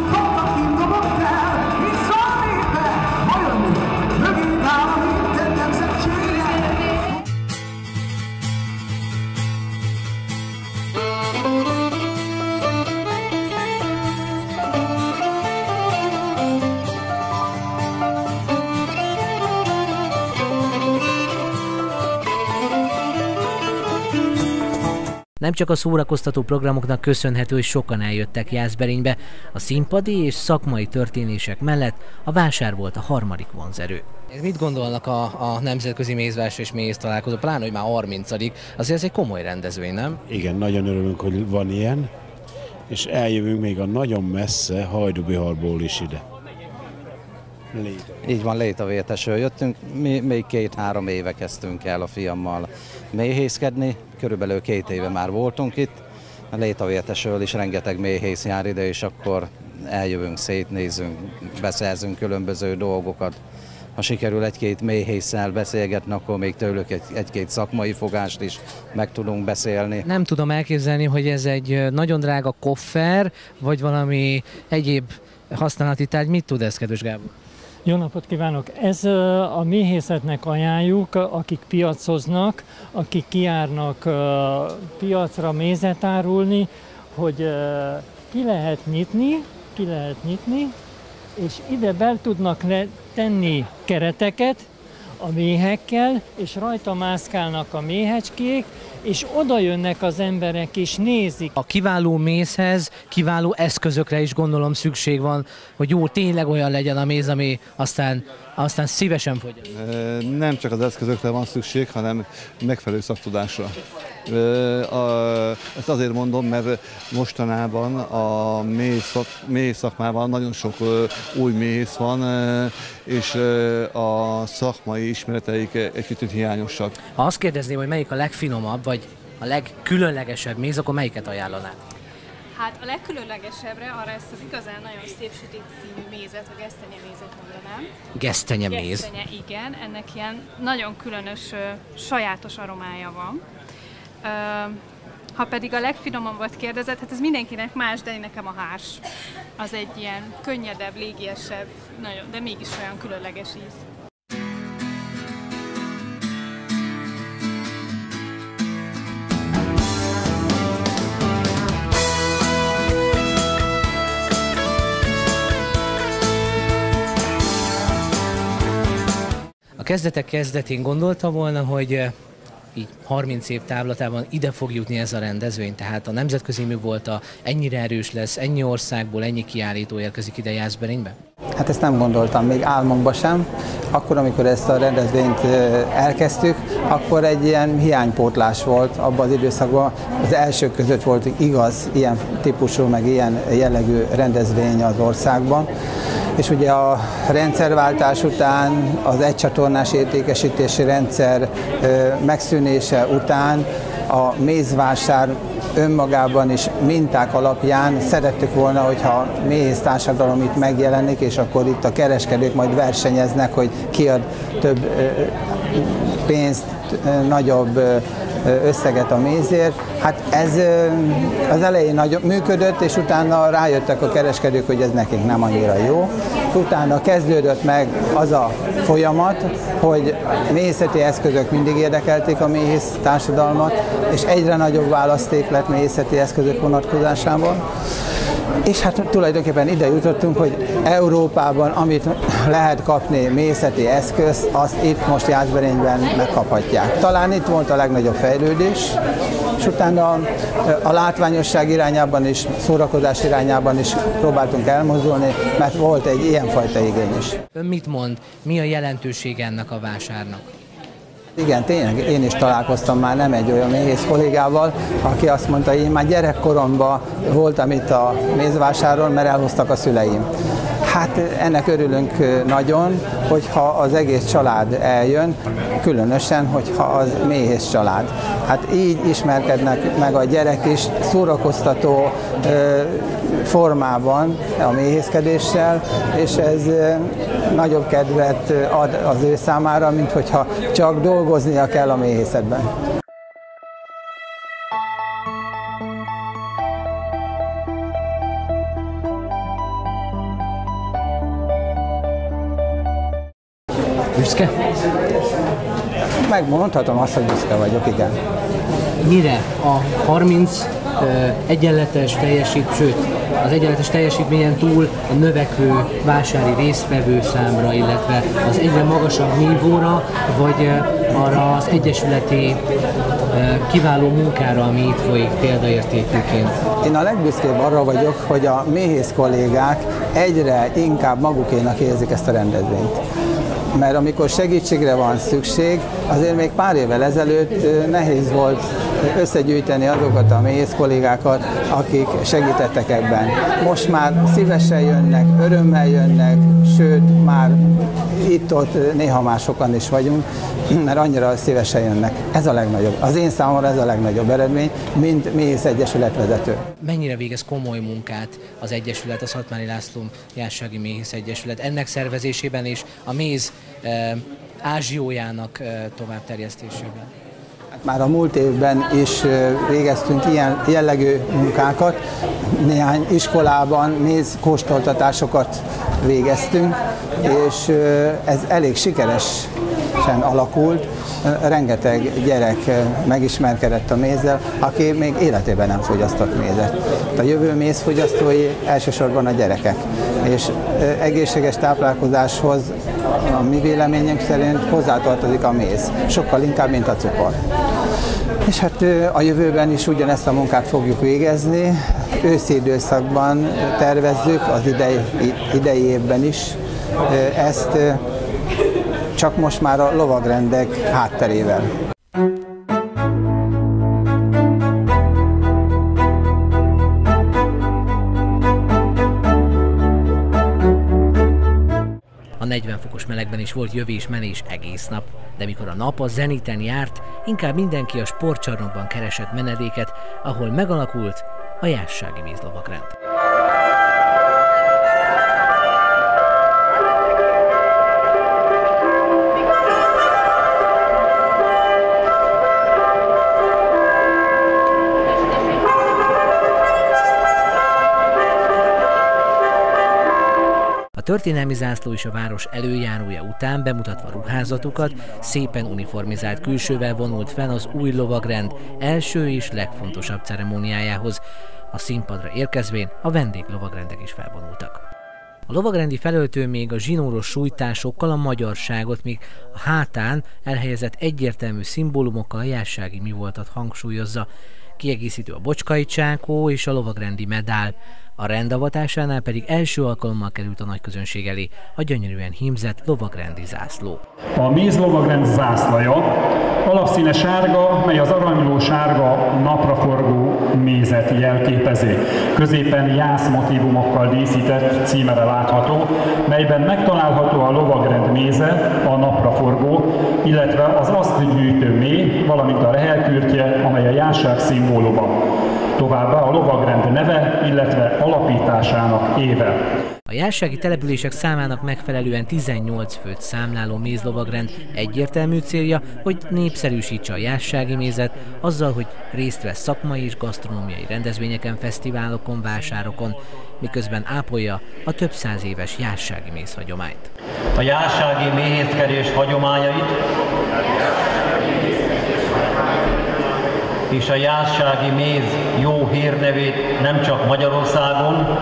Nem csak a szórakoztató programoknak köszönhető, hogy sokan eljöttek Jászberénybe, a színpadi és szakmai történések mellett a vásár volt a harmadik vonzerő. Mit gondolnak a, a Nemzetközi Mézvásár és Méhész Találkozó, pláne, hogy már harmincadik, azért ez egy komoly rendezvény, nem? Igen, nagyon örülünk, hogy van ilyen, és eljövünk még a nagyon messze Hajdúbihalból is ide. Léta. Így van, Létavértesről jöttünk, mi még két-három éve kezdtünk el a fiammal méhészkedni, körülbelül két éve már voltunk itt, a Létavértesről is rengeteg méhész jár ide, és akkor eljövünk, szétnézünk, beszerzünk különböző dolgokat. Ha sikerül egy-két méhésszel beszélgetni, akkor még tőlük egy, egy-két szakmai fogást is meg tudunk beszélni. Nem tudom elképzelni, hogy ez egy nagyon drága koffer, vagy valami egyéb használati tárgy. Mit tud ez, kedves Gábor? Jó napot kívánok! Ez a méhészetnek ajánljuk, akik piacoznak, akik kijárnak piacra mézet árulni, hogy ki lehet nyitni, ki lehet nyitni, és ide be tudnak tenni kereteket, a méhekkel, és rajta mászkálnak a méhecskék, és oda jönnek az emberek és nézik. A kiváló mézhez kiváló eszközökre is gondolom szükség van, hogy jó, tényleg olyan legyen a méz, ami aztán, aztán szívesen fogyaszt. Nem csak az eszközökre van szükség, hanem megfelelő szaktudásra. Ezt azért mondom, mert mostanában a méhész szakmában nagyon sok új méhész van, és a szakmai ismereteik egy kicsit hiányosak. Ha azt kérdezném, hogy melyik a legfinomabb, vagy a legkülönlegesebb méz, akkor melyiket ajánlaná? Hát a legkülönlegesebbre arra ezt az igazán nagyon szép sötét színű mézet, a gesztenyemézet mondanám. Gesztenyeméz. Gesztenye, igen. Ennek ilyen nagyon különös, sajátos aromája van. Ha pedig a legfinomabbat kérdezett, hát ez mindenkinek más, de nekem a hárs. Az egy ilyen könnyedebb, légiesebb, nagyon, de mégis olyan különleges íz. A kezdetek kezdetén gondolta volna, hogy így harminc év távlatában ide fog jutni ez a rendezvény, tehát a nemzetközi művolta ennyire erős lesz, ennyi országból, ennyi kiállító érkezik ide Jászberénybe? Hát ezt nem gondoltam, még álmomban sem. Akkor, amikor ezt a rendezvényt elkezdtük, akkor egy ilyen hiánypótlás volt abban az időszakban. Az elsők között volt igaz ilyen típusú, meg ilyen jellegű rendezvény az országban. És ugye a rendszerváltás után, az egycsatornás értékesítési rendszer megszűnése után a mézvásár önmagában is minták alapján szerettük volna, hogyha méhész társadalom itt megjelenik, és akkor itt a kereskedők majd versenyeznek, hogy ki ad több pénzt, nagyobb összeget a mézért. Hát ez az elején nagyon működött, és utána rájöttek a kereskedők, hogy ez nekünk nem annyira jó. Utána kezdődött meg az a folyamat, hogy méhészeti eszközök mindig érdekelték a méhész társadalmat, és egyre nagyobb választék lett méhészeti eszközök vonatkozásában. És hát tulajdonképpen ide jutottunk, hogy Európában, amit lehet kapni méhészeti eszközt, azt itt most Jászberényben megkaphatják. Talán itt volt a legnagyobb fejlődés, és utána a látványosság irányában is, szórakozás irányában is próbáltunk elmozdulni, mert volt egy ilyenfajta igény is. Ön mit mond? Mi a jelentősége ennek a vásárnak? Igen, tényleg én is találkoztam már nem egy olyan méhész kollégával, aki azt mondta, hogy én már gyerekkoromban voltam itt a mézvásáron, mert elhoztak a szüleim. Hát ennek örülünk nagyon, hogyha az egész család eljön, különösen, hogyha az méhész család. Hát így ismerkednek meg a gyerek is szórakoztató formában a méhészkedéssel, és ez nagyobb kedvet ad az ő számára, mint hogyha csak dolgoznia kell a méhészetben. Büszke? Megmondhatom azt, hogy büszke vagyok, igen. Mire a harminc uh, egyenletes teljesít, sőt, az egyenletes teljesítményen túl a növekvő vásári résztvevő számra, illetve az egyre magasabb nívóra, vagy uh, arra az egyesületi uh, kiváló munkára, ami itt folyik példaértékűként? Én a legbüszkébb arra vagyok, hogy a méhész kollégák egyre inkább magukénak érzik ezt a rendezvényt. Mert amikor segítségre van szükség, azért még pár évvel ezelőtt nehéz volt összegyűjteni azokat a méhész kollégákat, akik segítettek ebben. Most már szívesen jönnek, örömmel jönnek, sőt, már itt-ott néha már sokan is vagyunk, mert annyira szívesen jönnek. Ez a legnagyobb. Az én számomra ez a legnagyobb eredmény, mint méhész egyesület vezető. Mennyire végez komoly munkát az egyesület, a Szatmári László Jászsági Méhész Egyesület ennek szervezésében és a méz e, ázsiójának e, továbbterjesztésében? Már a múlt évben is végeztünk ilyen jellegű munkákat, néhány iskolában méz kóstoltatásokat végeztünk, és ez elég sikeresen alakult. rengeteg gyerek megismerkedett a mézzel, aki még életében nem fogyasztott mézet. A jövő mézfogyasztói elsősorban a gyerekek, és egészséges táplálkozáshoz a mi véleményünk szerint hozzátartozik a méz, sokkal inkább, mint a cukor. És hát a jövőben is ugyanezt a munkát fogjuk végezni, őszi időszakban tervezzük, az idei, idei évben is ezt, csak most már a lovagrendek hátterével. A negyven fokos melegben is volt jövés-menés egész nap, de mikor a nap a zeniten járt, inkább mindenki a sportcsarnokban keresett menedéket, ahol megalakult a Jászsági Mézlovagrend. A történelmi zászló is a város előjárója után bemutatva ruházatukat, szépen uniformizált külsővel vonult fel az új lovagrend első és legfontosabb ceremóniájához. A színpadra érkezvén a vendéglovagrendek is felvonultak. A lovagrendi felöltő még a zsinóros sújtásokkal a magyarságot, míg a hátán elhelyezett egyértelmű szimbólumokkal a jászsági mivoltat hangsúlyozza. Kiegészítő a bocskai csákó és a lovagrendi medál. A rendavatásánál pedig első alkalommal került a nagyközönség elé a gyönyörűen hímzett lovagrendi zászló. A mézlovagrend zászlaja alapszíne sárga, mely az aranyló sárga napraforgó mézet jelképezi. Középen jász motívumokkal díszített címere látható, melyben megtalálható a lovagrend méze, a napraforgó, illetve az azt gyűjtő méh, valamint a rehelkürtje, amely a jászság szimbóluma. Továbbá a lovagrend neve, illetve alapításának éve. A jászsági települések számának megfelelően tizennyolc főt számláló mézlovagrend egyértelmű célja, hogy népszerűsítse a jászsági mézet, azzal, hogy részt vesz szakmai és gasztronómiai rendezvényeken, fesztiválokon, vásárokon, miközben ápolja a több száz éves jászsági mézhagyományt. A jászsági méhészkedés hagyományait és a jászsági méz jó hírnevét nem csak Magyarországon,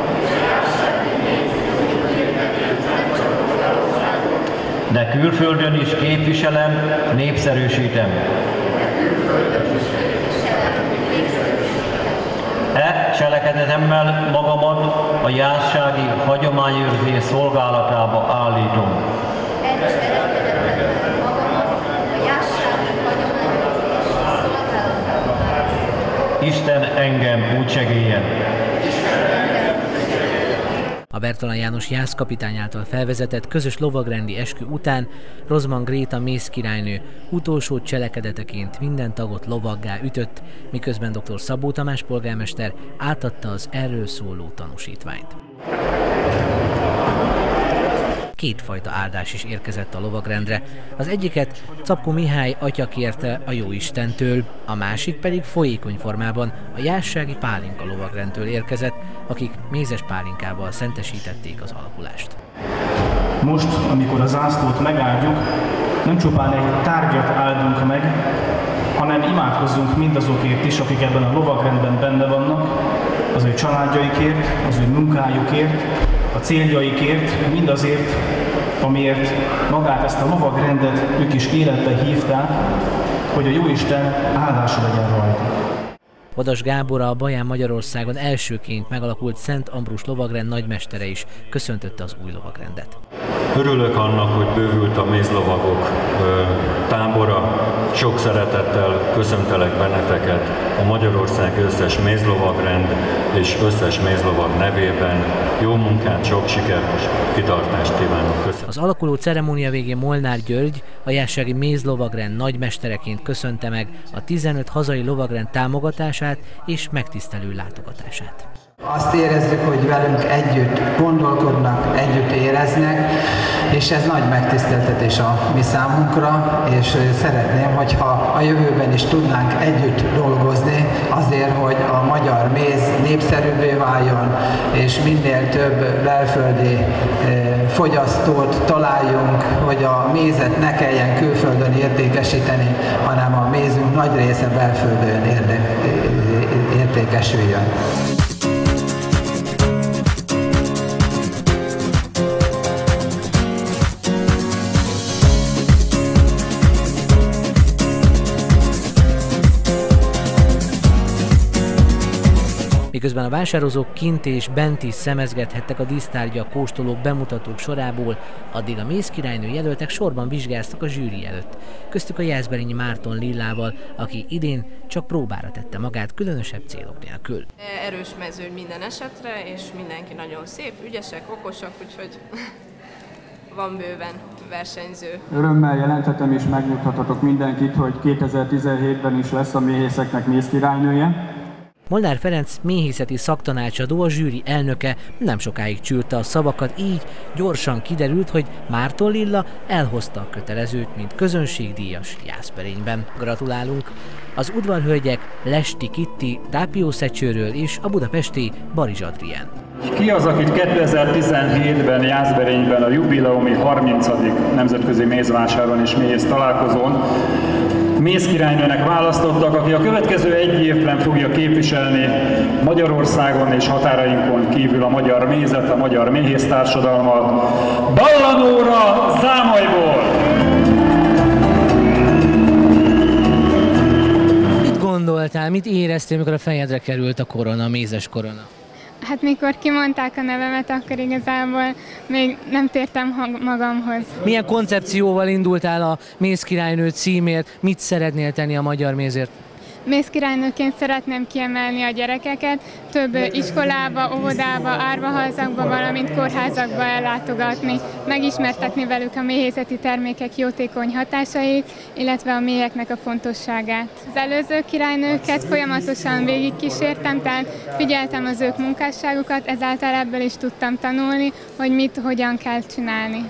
de külföldön is képviselem, népszerűsítem. E cselekedetemmel magamat a jászsági hagyományőrzés szolgálatába állítom. Isten engem úgy segéljen! A Bertalan János jászkapitány által felvezetett közös lovagrendi eskü után Rozman Gréta mézkirálynő utolsó cselekedeteként minden tagot lovaggá ütött, miközben dr. Szabó Tamás polgármester átadta az erről szóló tanúsítványt. Kétfajta áldás is érkezett a lovagrendre. Az egyiket Czapko Mihály atya kérte a Jóistentől, a másik pedig folyékony formában a jászsági pálinka lovagrendtől érkezett, akik mézes pálinkával szentesítették az alakulást. Most, amikor a zászlót megáldjuk, nem csupán egy tárgyat áldunk meg, hanem imádkozzunk mindazokért is, akik ebben a lovagrendben benne vannak, az ő családjaikért, az ő munkájukért, a céljaikért, mindazért, amiért magát ezt a lovagrendet ők is életbe hívták, hogy a Jóisten áldása legyen rajta. Vadas Gábor, a Baján Magyarországon elsőként megalakult Szent Ambrus lovagrend nagymestere is köszöntötte az új lovagrendet. Örülök annak, hogy bővült a mézlovagok tábora. Sok szeretettel köszöntelek benneteket a Magyarország összes mézlovagrend és összes mézlovag nevében. Jó munkát, sok sikert és kitartást kívánok. Köszönöm. Az alakuló ceremónia végén Molnár György a jászsági mézlovagrend nagymestereként köszönte meg a tizenöt hazai lovagrend támogatását és megtisztelő látogatását. Azt érezzük, hogy velünk együtt gondolkodnak, együtt éreznek, és ez nagy megtiszteltetés a mi számunkra, és szeretném, hogyha a jövőben is tudnánk együtt dolgozni azért, hogy a magyar méz népszerűbbé váljon, és minél több belföldi fogyasztót találjunk, hogy a mézet ne kelljen külföldön értékesíteni, hanem a mézünk nagy része belföldön értékesüljön. Miközben a vásározók kint és bent is szemezgethettek a dísztárgyak, kóstolók, bemutatók sorából, addig a mézkirálynő jelöltek sorban vizsgáztak a zsűri előtt. Köztük a Jászberényi Márton Lillával, aki idén csak próbára tette magát különösebb célok nélkül. Erős mezőny minden esetre, és mindenki nagyon szép, ügyesek, okosak, úgyhogy van bőven versenyző. Örömmel jelenthetem és megnyugtathatok mindenkit, hogy kétezer-tizenhétben is lesz a méhészeknek mézkirálynője. Molnár Ferenc méhészeti szaktanácsadó, a zsűri elnöke nem sokáig csűrte a szavakat, így gyorsan kiderült, hogy Márton Lilla elhozta a kötelezőt, mint közönségdíjas Jászberényben. Gratulálunk! Az udvarhölgyek Lesti Kitti, Tápiószecsőről és a budapesti Barizs Adrien. Ki az, akit kétezer-tizenhétben Jászberényben a jubileumi harmincadik nemzetközi mézvásáron és méhész találkozón mézkirálynőnek választottak, aki a következő egy évben fogja képviselni Magyarországon és határainkon kívül a magyar mézet, a magyar méhésztársadalmat. Balla Nóra Zámolyból! Mit gondoltál, mit éreztél, amikor a fejedre került a korona, a mézes korona? Hát mikor kimondták a nevemet, akkor igazából még nem tértem magamhoz. Milyen koncepcióval indultál a mézkirálynő címért? Mit szeretnél tenni a magyar mézért? Mézkirálynőként szeretném kiemelni a gyerekeket, több iskolába, óvodába, árvaházakba, valamint kórházakba ellátogatni, megismertetni velük a méhészeti termékek jótékony hatásait, illetve a méheknek a fontosságát. Az előző királynőket folyamatosan végigkísértem, tehát figyeltem az ők munkásságukat, ezáltal ebből is tudtam tanulni, hogy mit, hogyan kell csinálni.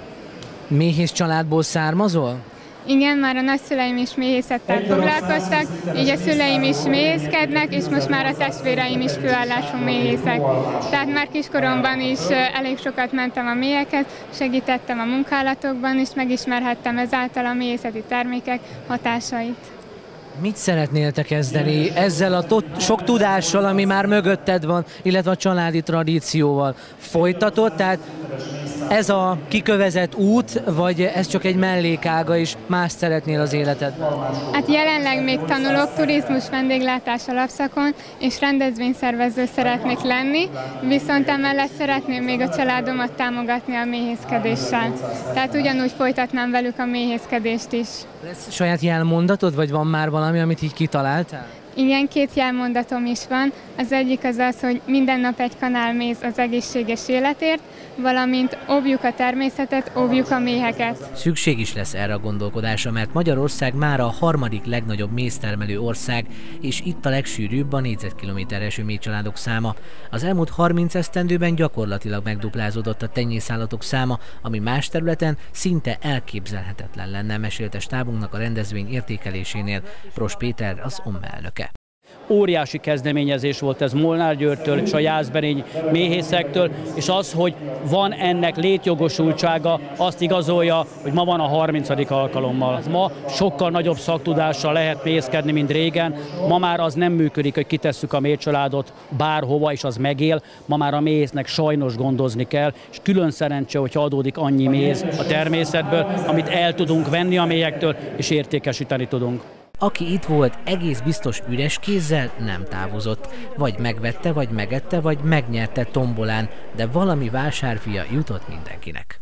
Méhész családból származol? Igen, már a nagyszüleim is méhészettel foglalkoztak, így a szüleim is méhészkednek, és most már a testvéreim is főállású méhészek. Tehát már kiskoromban is elég sokat mentem a méhekhez, segítettem a munkálatokban, és megismerhettem ezáltal a méhészeti termékek hatásait. Mit szeretnél te kezdeni ezzel a sok tudással, ami már mögötted van, illetve a családi tradícióval? Folytatod? Tehát ez a kikövezett út, vagy ez csak egy mellékága, és más szeretnél az életedben? Hát jelenleg még tanulok turizmus vendéglátás alapszakon, és rendezvényszervező szeretnék lenni, viszont emellett szeretném még a családomat támogatni a méhészkedéssel. Tehát ugyanúgy folytatnám velük a méhészkedést is. Lesz saját jelmondatod, vagy van már valami, amit így kitaláltál? Igen, két jelmondatom is van. Az egyik az az, hogy minden nap egy kanál méz az egészséges életért, valamint óvjuk a természetet, óvjuk a méheket. Szükség is lesz erre a gondolkodásra, mert Magyarország már a harmadik legnagyobb méztermelő ország, és itt a legsűrűbb a négyzetkilométerre eső méhcsaládok száma. Az elmúlt harminc esztendőben gyakorlatilag megduplázódott a tenyészállatok száma, ami más területen szinte elképzelhetetlen lenne, mesélte stábunknak a rendezvény értékelésénél Pros Péter, az o em e elnöke. Óriási kezdeményezés volt ez Molnár Györgytől és a jászberényi méhészektől, és az, hogy van ennek létjogosultsága, azt igazolja, hogy ma van a harmincadik alkalommal. Ma sokkal nagyobb szaktudással lehet méhészkedni, mint régen. Ma már az nem működik, hogy kitesszük a méhcsaládot bárhova, és az megél. Ma már a méhésznek sajnos gondozni kell, és külön szerencse, hogyha adódik annyi méz a természetből, amit el tudunk venni a méhektől, és értékesíteni tudunk. Aki itt volt, egész biztos üres kézzel nem távozott. Vagy megvette, vagy megette, vagy megnyerte tombolán, de valami vásárfia jutott mindenkinek.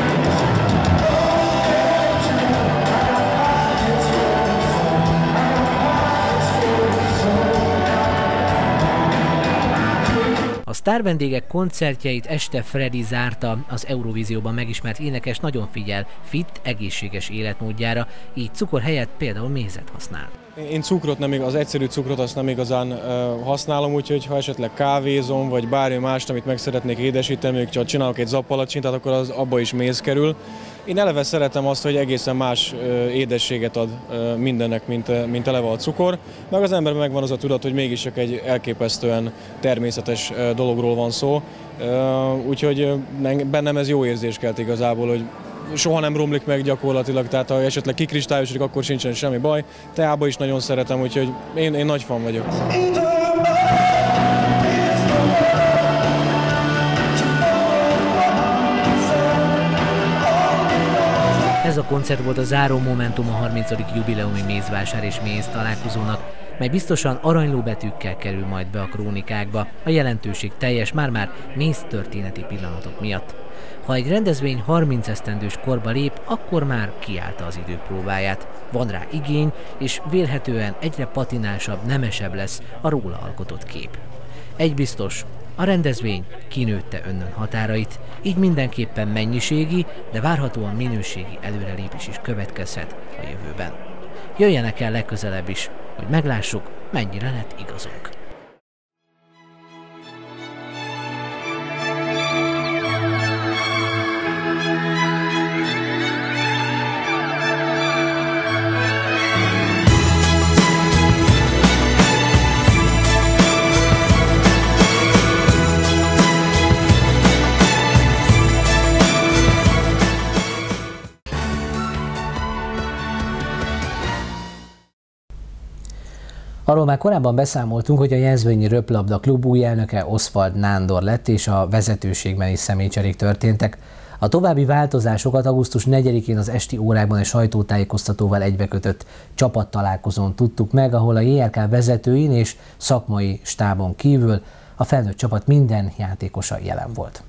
A sztárvendégek koncertjeit este Freddy zárta, az Eurovízióban megismert énekes nagyon figyel fit, egészséges életmódjára, így cukor helyett például mézet használ. Én cukrot nem, az egyszerű cukrot azt nem igazán uh, használom, úgyhogy ha esetleg kávézom, vagy bármi mást, amit meg szeretnék édesíteni, mondjuk csak csinálok egy zappalacsintát, akkor az abba is méz kerül. Én eleve szeretem azt, hogy egészen más uh, édességet ad uh, mindennek, mint, uh, mint eleve a cukor, meg az emberben megvan az a tudat, hogy mégis csak egy elképesztően természetes uh, dologról van szó, uh, úgyhogy uh, bennem ez jó érzés kelt igazából, hogy soha nem romlik meg gyakorlatilag, tehát ha esetleg kikristályosodik, akkor sincsen semmi baj. Teába is nagyon szeretem, úgyhogy én, én nagy fan vagyok. Ez a koncert volt a záró momentum a harmincadik jubileumi mézvásár és méz találkozónak, mely biztosan aranylóbetűkkel kerül majd be a krónikákba, a jelentőség teljes már-már méz történeti pillanatok miatt. Ha egy rendezvény harminc esztendős korba lép, akkor már kiállta az idő próbáját. Van rá igény, és vélhetően egyre patinásabb, nemesebb lesz a róla alkotott kép. Egy biztos, a rendezvény kinőtte önnön határait, így mindenképpen mennyiségi, de várhatóan minőségi előrelépés is következhet a jövőben. Jöjjenek el legközelebb is, hogy meglássuk, mennyire lett igazunk. Arról már korábban beszámoltunk, hogy a Jászberényi Röplabda Klub új elnöke Oswald Nándor lett, és a vezetőségben is személycserék történtek. A további változásokat augusztus negyedikén az esti órákban egy sajtótájékoztatóval egybekötött csapattalálkozón tudtuk meg, ahol a jé er ká vezetőin és szakmai stábon kívül a felnőtt csapat minden játékosa jelen volt.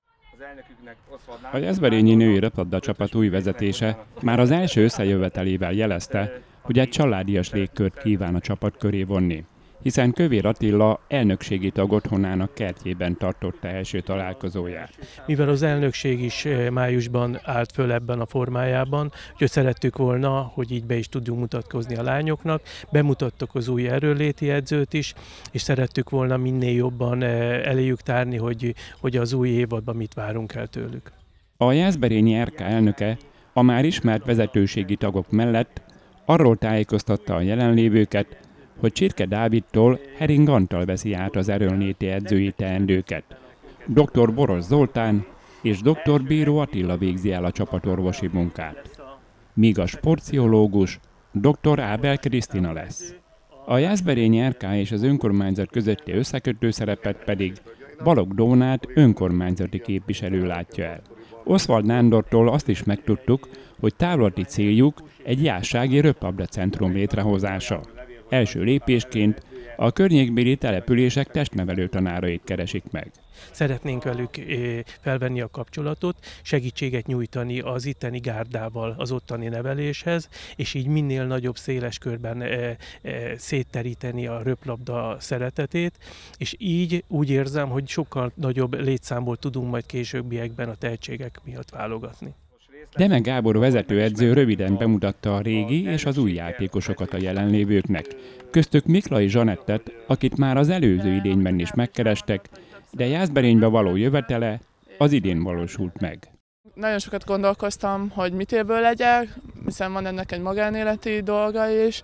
A jászberényi női röplabda csapat új vezetése már az első összejövetelével jelezte, hogy egy családias légkört kíván a csapat köré vonni, hiszen Kövér Attila elnökségi tag otthonának kertjében tartotta első találkozóját. Mivel az elnökség is májusban állt föl ebben a formájában, úgyhogy szerettük volna, hogy így be is tudjunk mutatkozni a lányoknak, bemutattuk az új erőnléti edzőt is, és szerettük volna minél jobban eléjük tárni, hogy, hogy az új évadban mit várunk el tőlük. A jászberényi er ká elnöke a már ismert vezetőségi tagok mellett arról tájékoztatta a jelenlévőket, hogy Csirke Dávidtól Hering Antal veszi át az erőnléti edzői teendőket. doktor Boros Zoltán és doktor Bíró Attila végzi el a csapatorvosi munkát, míg a sportpszichológus doktor Ábel Krisztina lesz. A jászberényi er ká és az önkormányzat közötti összekötő szerepet pedig Balogh Dónát önkormányzati képviselő látja el. Oswald Nándortól azt is megtudtuk, hogy távlati céljuk egy jászsági röplabda centrum létrehozása. Első lépésként a környékbéli települések testnevelő tanárait keresik meg. Szeretnénk velük felvenni a kapcsolatot, segítséget nyújtani az itteni gárdával az ottani neveléshez, és így minél nagyobb széles körben szétteríteni a röplabda szeretetét, és így úgy érzem, hogy sokkal nagyobb létszámból tudunk majd későbbiekben a tehetségek miatt válogatni. Deme Gábor vezetőedző röviden bemutatta a régi és az új játékosokat a jelenlévőknek. Köztük Miklai Zsanettet, akit már az előző idényben is megkerestek, de Jászberénybe való jövetele az idén valósult meg. Nagyon sokat gondolkoztam, hogy mit ebből legyek, hiszen van ennek egy magánéleti dolga is,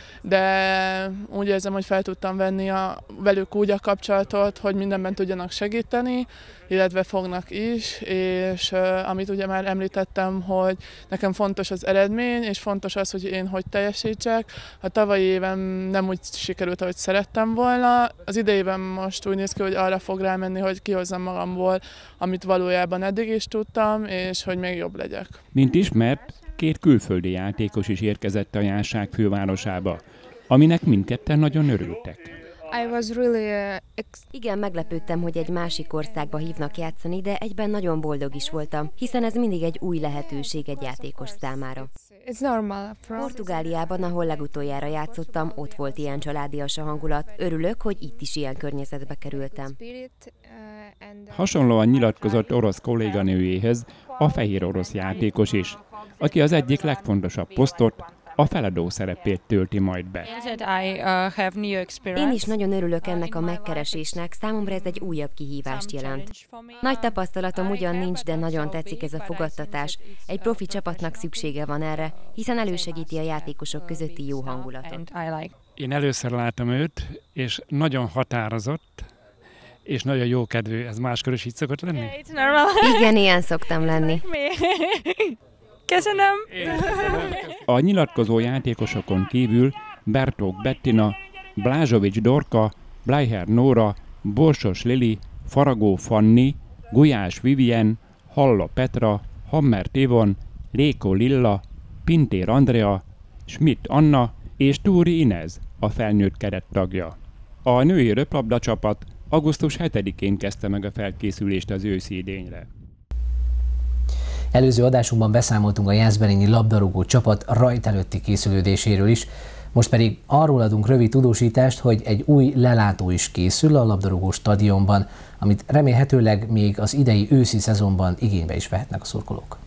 de úgy érzem, hogy fel tudtam venni a, velük úgy a kapcsolatot, hogy mindenben tudjanak segíteni, illetve fognak is, és uh, amit ugye már említettem, hogy nekem fontos az eredmény, és fontos az, hogy én hogy teljesítsek. A tavalyi éven nem úgy sikerült, ahogy szerettem volna. Az idejében most úgy néz ki, hogy arra fog rámenni, hogy kihozzam magamból, amit valójában eddig is tudtam, és hogy még jobb legyek. Mint ismert, két külföldi játékos is érkezett a Jászság fővárosába, aminek mindketten nagyon örültek. I was really, uh, Igen, meglepődtem, hogy egy másik országba hívnak játszani, de egyben nagyon boldog is voltam, hiszen ez mindig egy új lehetőség egy játékos számára. Portugáliában, ahol legutoljára játszottam, ott volt ilyen családias a hangulat. Örülök, hogy itt is ilyen környezetbe kerültem. Hasonlóan nyilatkozott orosz kolléganőjéhez a fehér orosz játékos is, aki az egyik legfontosabb posztot, a feladó szerepét tölti majd be. Én is nagyon örülök ennek a megkeresésnek, számomra ez egy újabb kihívást jelent. Nagy tapasztalatom ugyan nincs, de nagyon tetszik ez a fogadtatás. Egy profi csapatnak szüksége van erre, hiszen elősegíti a játékosok közötti jó hangulatot. Én először láttam őt, és nagyon határozott, és nagyon jókedvű. Ez máskor is így szokott lenni? Igen, ilyen szoktam lenni. Köszönöm! A nyilatkozó játékosokon kívül Bertók Bettina, Blázsovics Dorka, Bleiher Nóra, Borsos Lili, Faragó Fanni, Gulyás Vivien, Halla Petra, Hammer Tivon, Léko Lilla, Pintér Andrea, Schmidt Anna és Túri Inez a felnőtt keret tagja. A női röplabda csapat augusztus hetedikén kezdte meg a felkészülést az őszi idényre. Előző adásunkban beszámoltunk a jászberényi labdarúgó csapat rajt előtti készülődéséről is, most pedig arról adunk rövid tudósítást, hogy egy új lelátó is készül a labdarúgó stadionban, amit remélhetőleg még az idei őszi szezonban igénybe is vehetnek a szurkolók.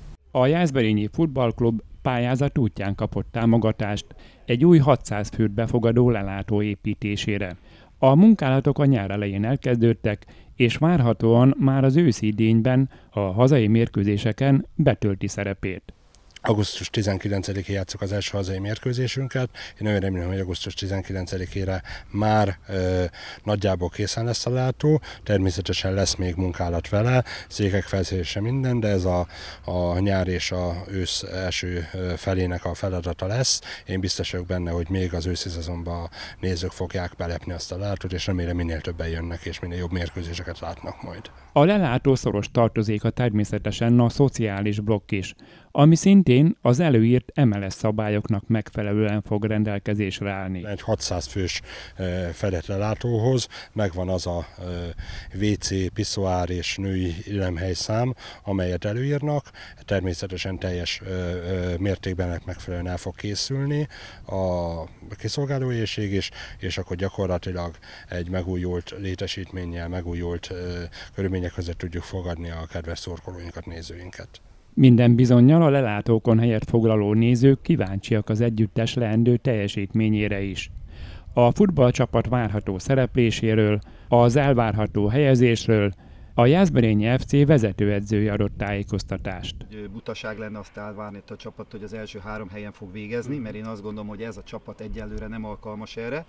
A jászberényi futballklub pályázat útján kapott támogatást egy új hatszáz főt befogadó lelátó építésére. A munkálatok a nyár elején elkezdődtek, és várhatóan már az őszi idényben a hazai mérkőzéseken betölti szerepét. augusztus tizenkilencedikén játsszuk az első hazai mérkőzésünket. Én nagyon remélem, hogy augusztus tizenkilencedikére már ö, nagyjából készen lesz a lelátó. Természetesen lesz még munkálat vele, székek felszerelése minden, de ez a, a nyár és a ősz első felének a feladata lesz. Én biztos vagyok benne, hogy még az őszi szezonban a nézők fogják belepni azt a lelátót, és remélem minél többen jönnek, és minél jobb mérkőzéseket látnak majd. A lelátó szoros tartozéka természetesen a szociális blokk is, ami szintén az előírt em el es szabályoknak megfelelően fog rendelkezésre állni. Egy hatszáz fős fedett lelátóhoz megvan az a vé cé, piszoár és női illemhelyszám, amelyet előírnak. Természetesen teljes mértékben megfelelően el fog készülni a kiszolgálóérség is, és akkor gyakorlatilag egy megújult létesítménnyel, megújult körülmények között tudjuk fogadni a kedves szurkolóinkat, nézőinket. Minden bizonnyal a lelátókon helyet foglaló nézők kíváncsiak az együttes leendő teljesítményére is. A futballcsapat várható szerepléséről, az elvárható helyezésről a jászberényi ef cé vezetőedzője adott tájékoztatást. Butaság lenne azt elvárni a csapat, hogy az első három helyen fog végezni, mert én azt gondolom, hogy ez a csapat egyelőre nem alkalmas erre.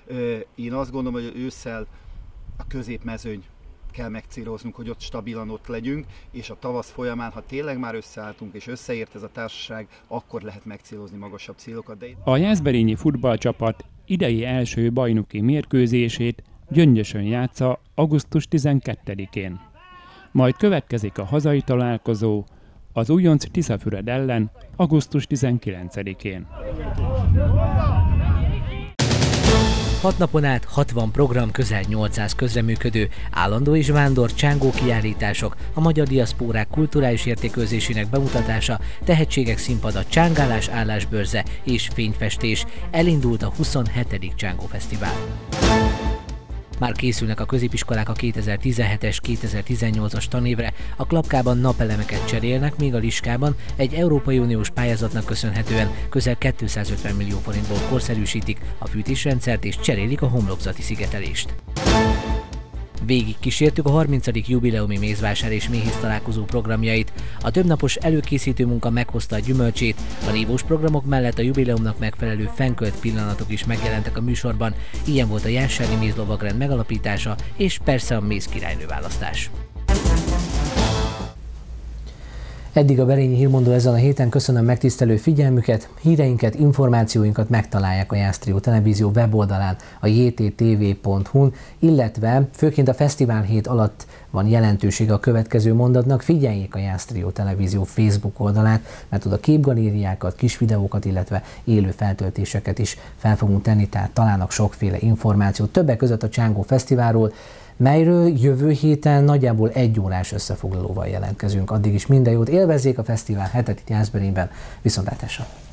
Én azt gondolom, hogy ősszel a középmezőny kell megcéloznunk, hogy ott stabilan ott legyünk, és a tavasz folyamán, ha tényleg már összeálltunk és összeért ez a társaság, akkor lehet megcélozni magasabb célokat. De... A jászberényi futballcsapat idei első bajnoki mérkőzését Gyöngyösön játsza augusztus tizenkettedikén. Majd következik a hazai találkozó az újonc Tiszafüred ellen augusztus tizenkilencedikén. Hat napon át hatvan program, közel nyolcszáz közreműködő, állandó és vándor csángó kiállítások, a magyar diaszpórák kulturális értékőrzésének bemutatása, tehetségek színpada, csángálás állásbőrze és fényfestés. Elindult a huszonhetedik Csángó Fesztivál. Már készülnek a középiskolák a kétezer-tizenhetes kétezer-tizennyolcas tanévre, a Klapkában napelemeket cserélnek, míg a Liskában egy Európai Uniós pályázatnak köszönhetően közel kétszázötven millió forintból korszerűsítik a fűtésrendszert és cserélik a homlokzati szigetelést. Végig kísértük a harmincadik jubileumi mézvásár és méhész találkozó programjait. A többnapos előkészítő munka meghozta a gyümölcsét, a nívós programok mellett a jubileumnak megfelelő fenkölt pillanatok is megjelentek a műsorban, ilyen volt a Jássági mézlovagrend megalapítása és persze a mézkirálynő választás. Eddig a Berényi Hírmondó ezen a héten, köszönöm megtisztelő figyelmüket, híreinket, információinkat megtalálják a Jász Trió Televízió weboldalán, a j t t v pont hu-n, illetve főként a fesztivál hét alatt van jelentősége a következő mondatnak, figyeljék a Jász Trió Televízió Facebook oldalát, mert oda képgalériákat, kis videókat, illetve élő feltöltéseket is fel fogunk tenni, tehát találnak sokféle információt, többek között a Csángó Fesztiválról, melyről jövő héten nagyjából egy órás összefoglalóval jelentkezünk. Addig is minden jót, élvezzék a fesztivál hetet itt Jászberényben, viszontlátásra!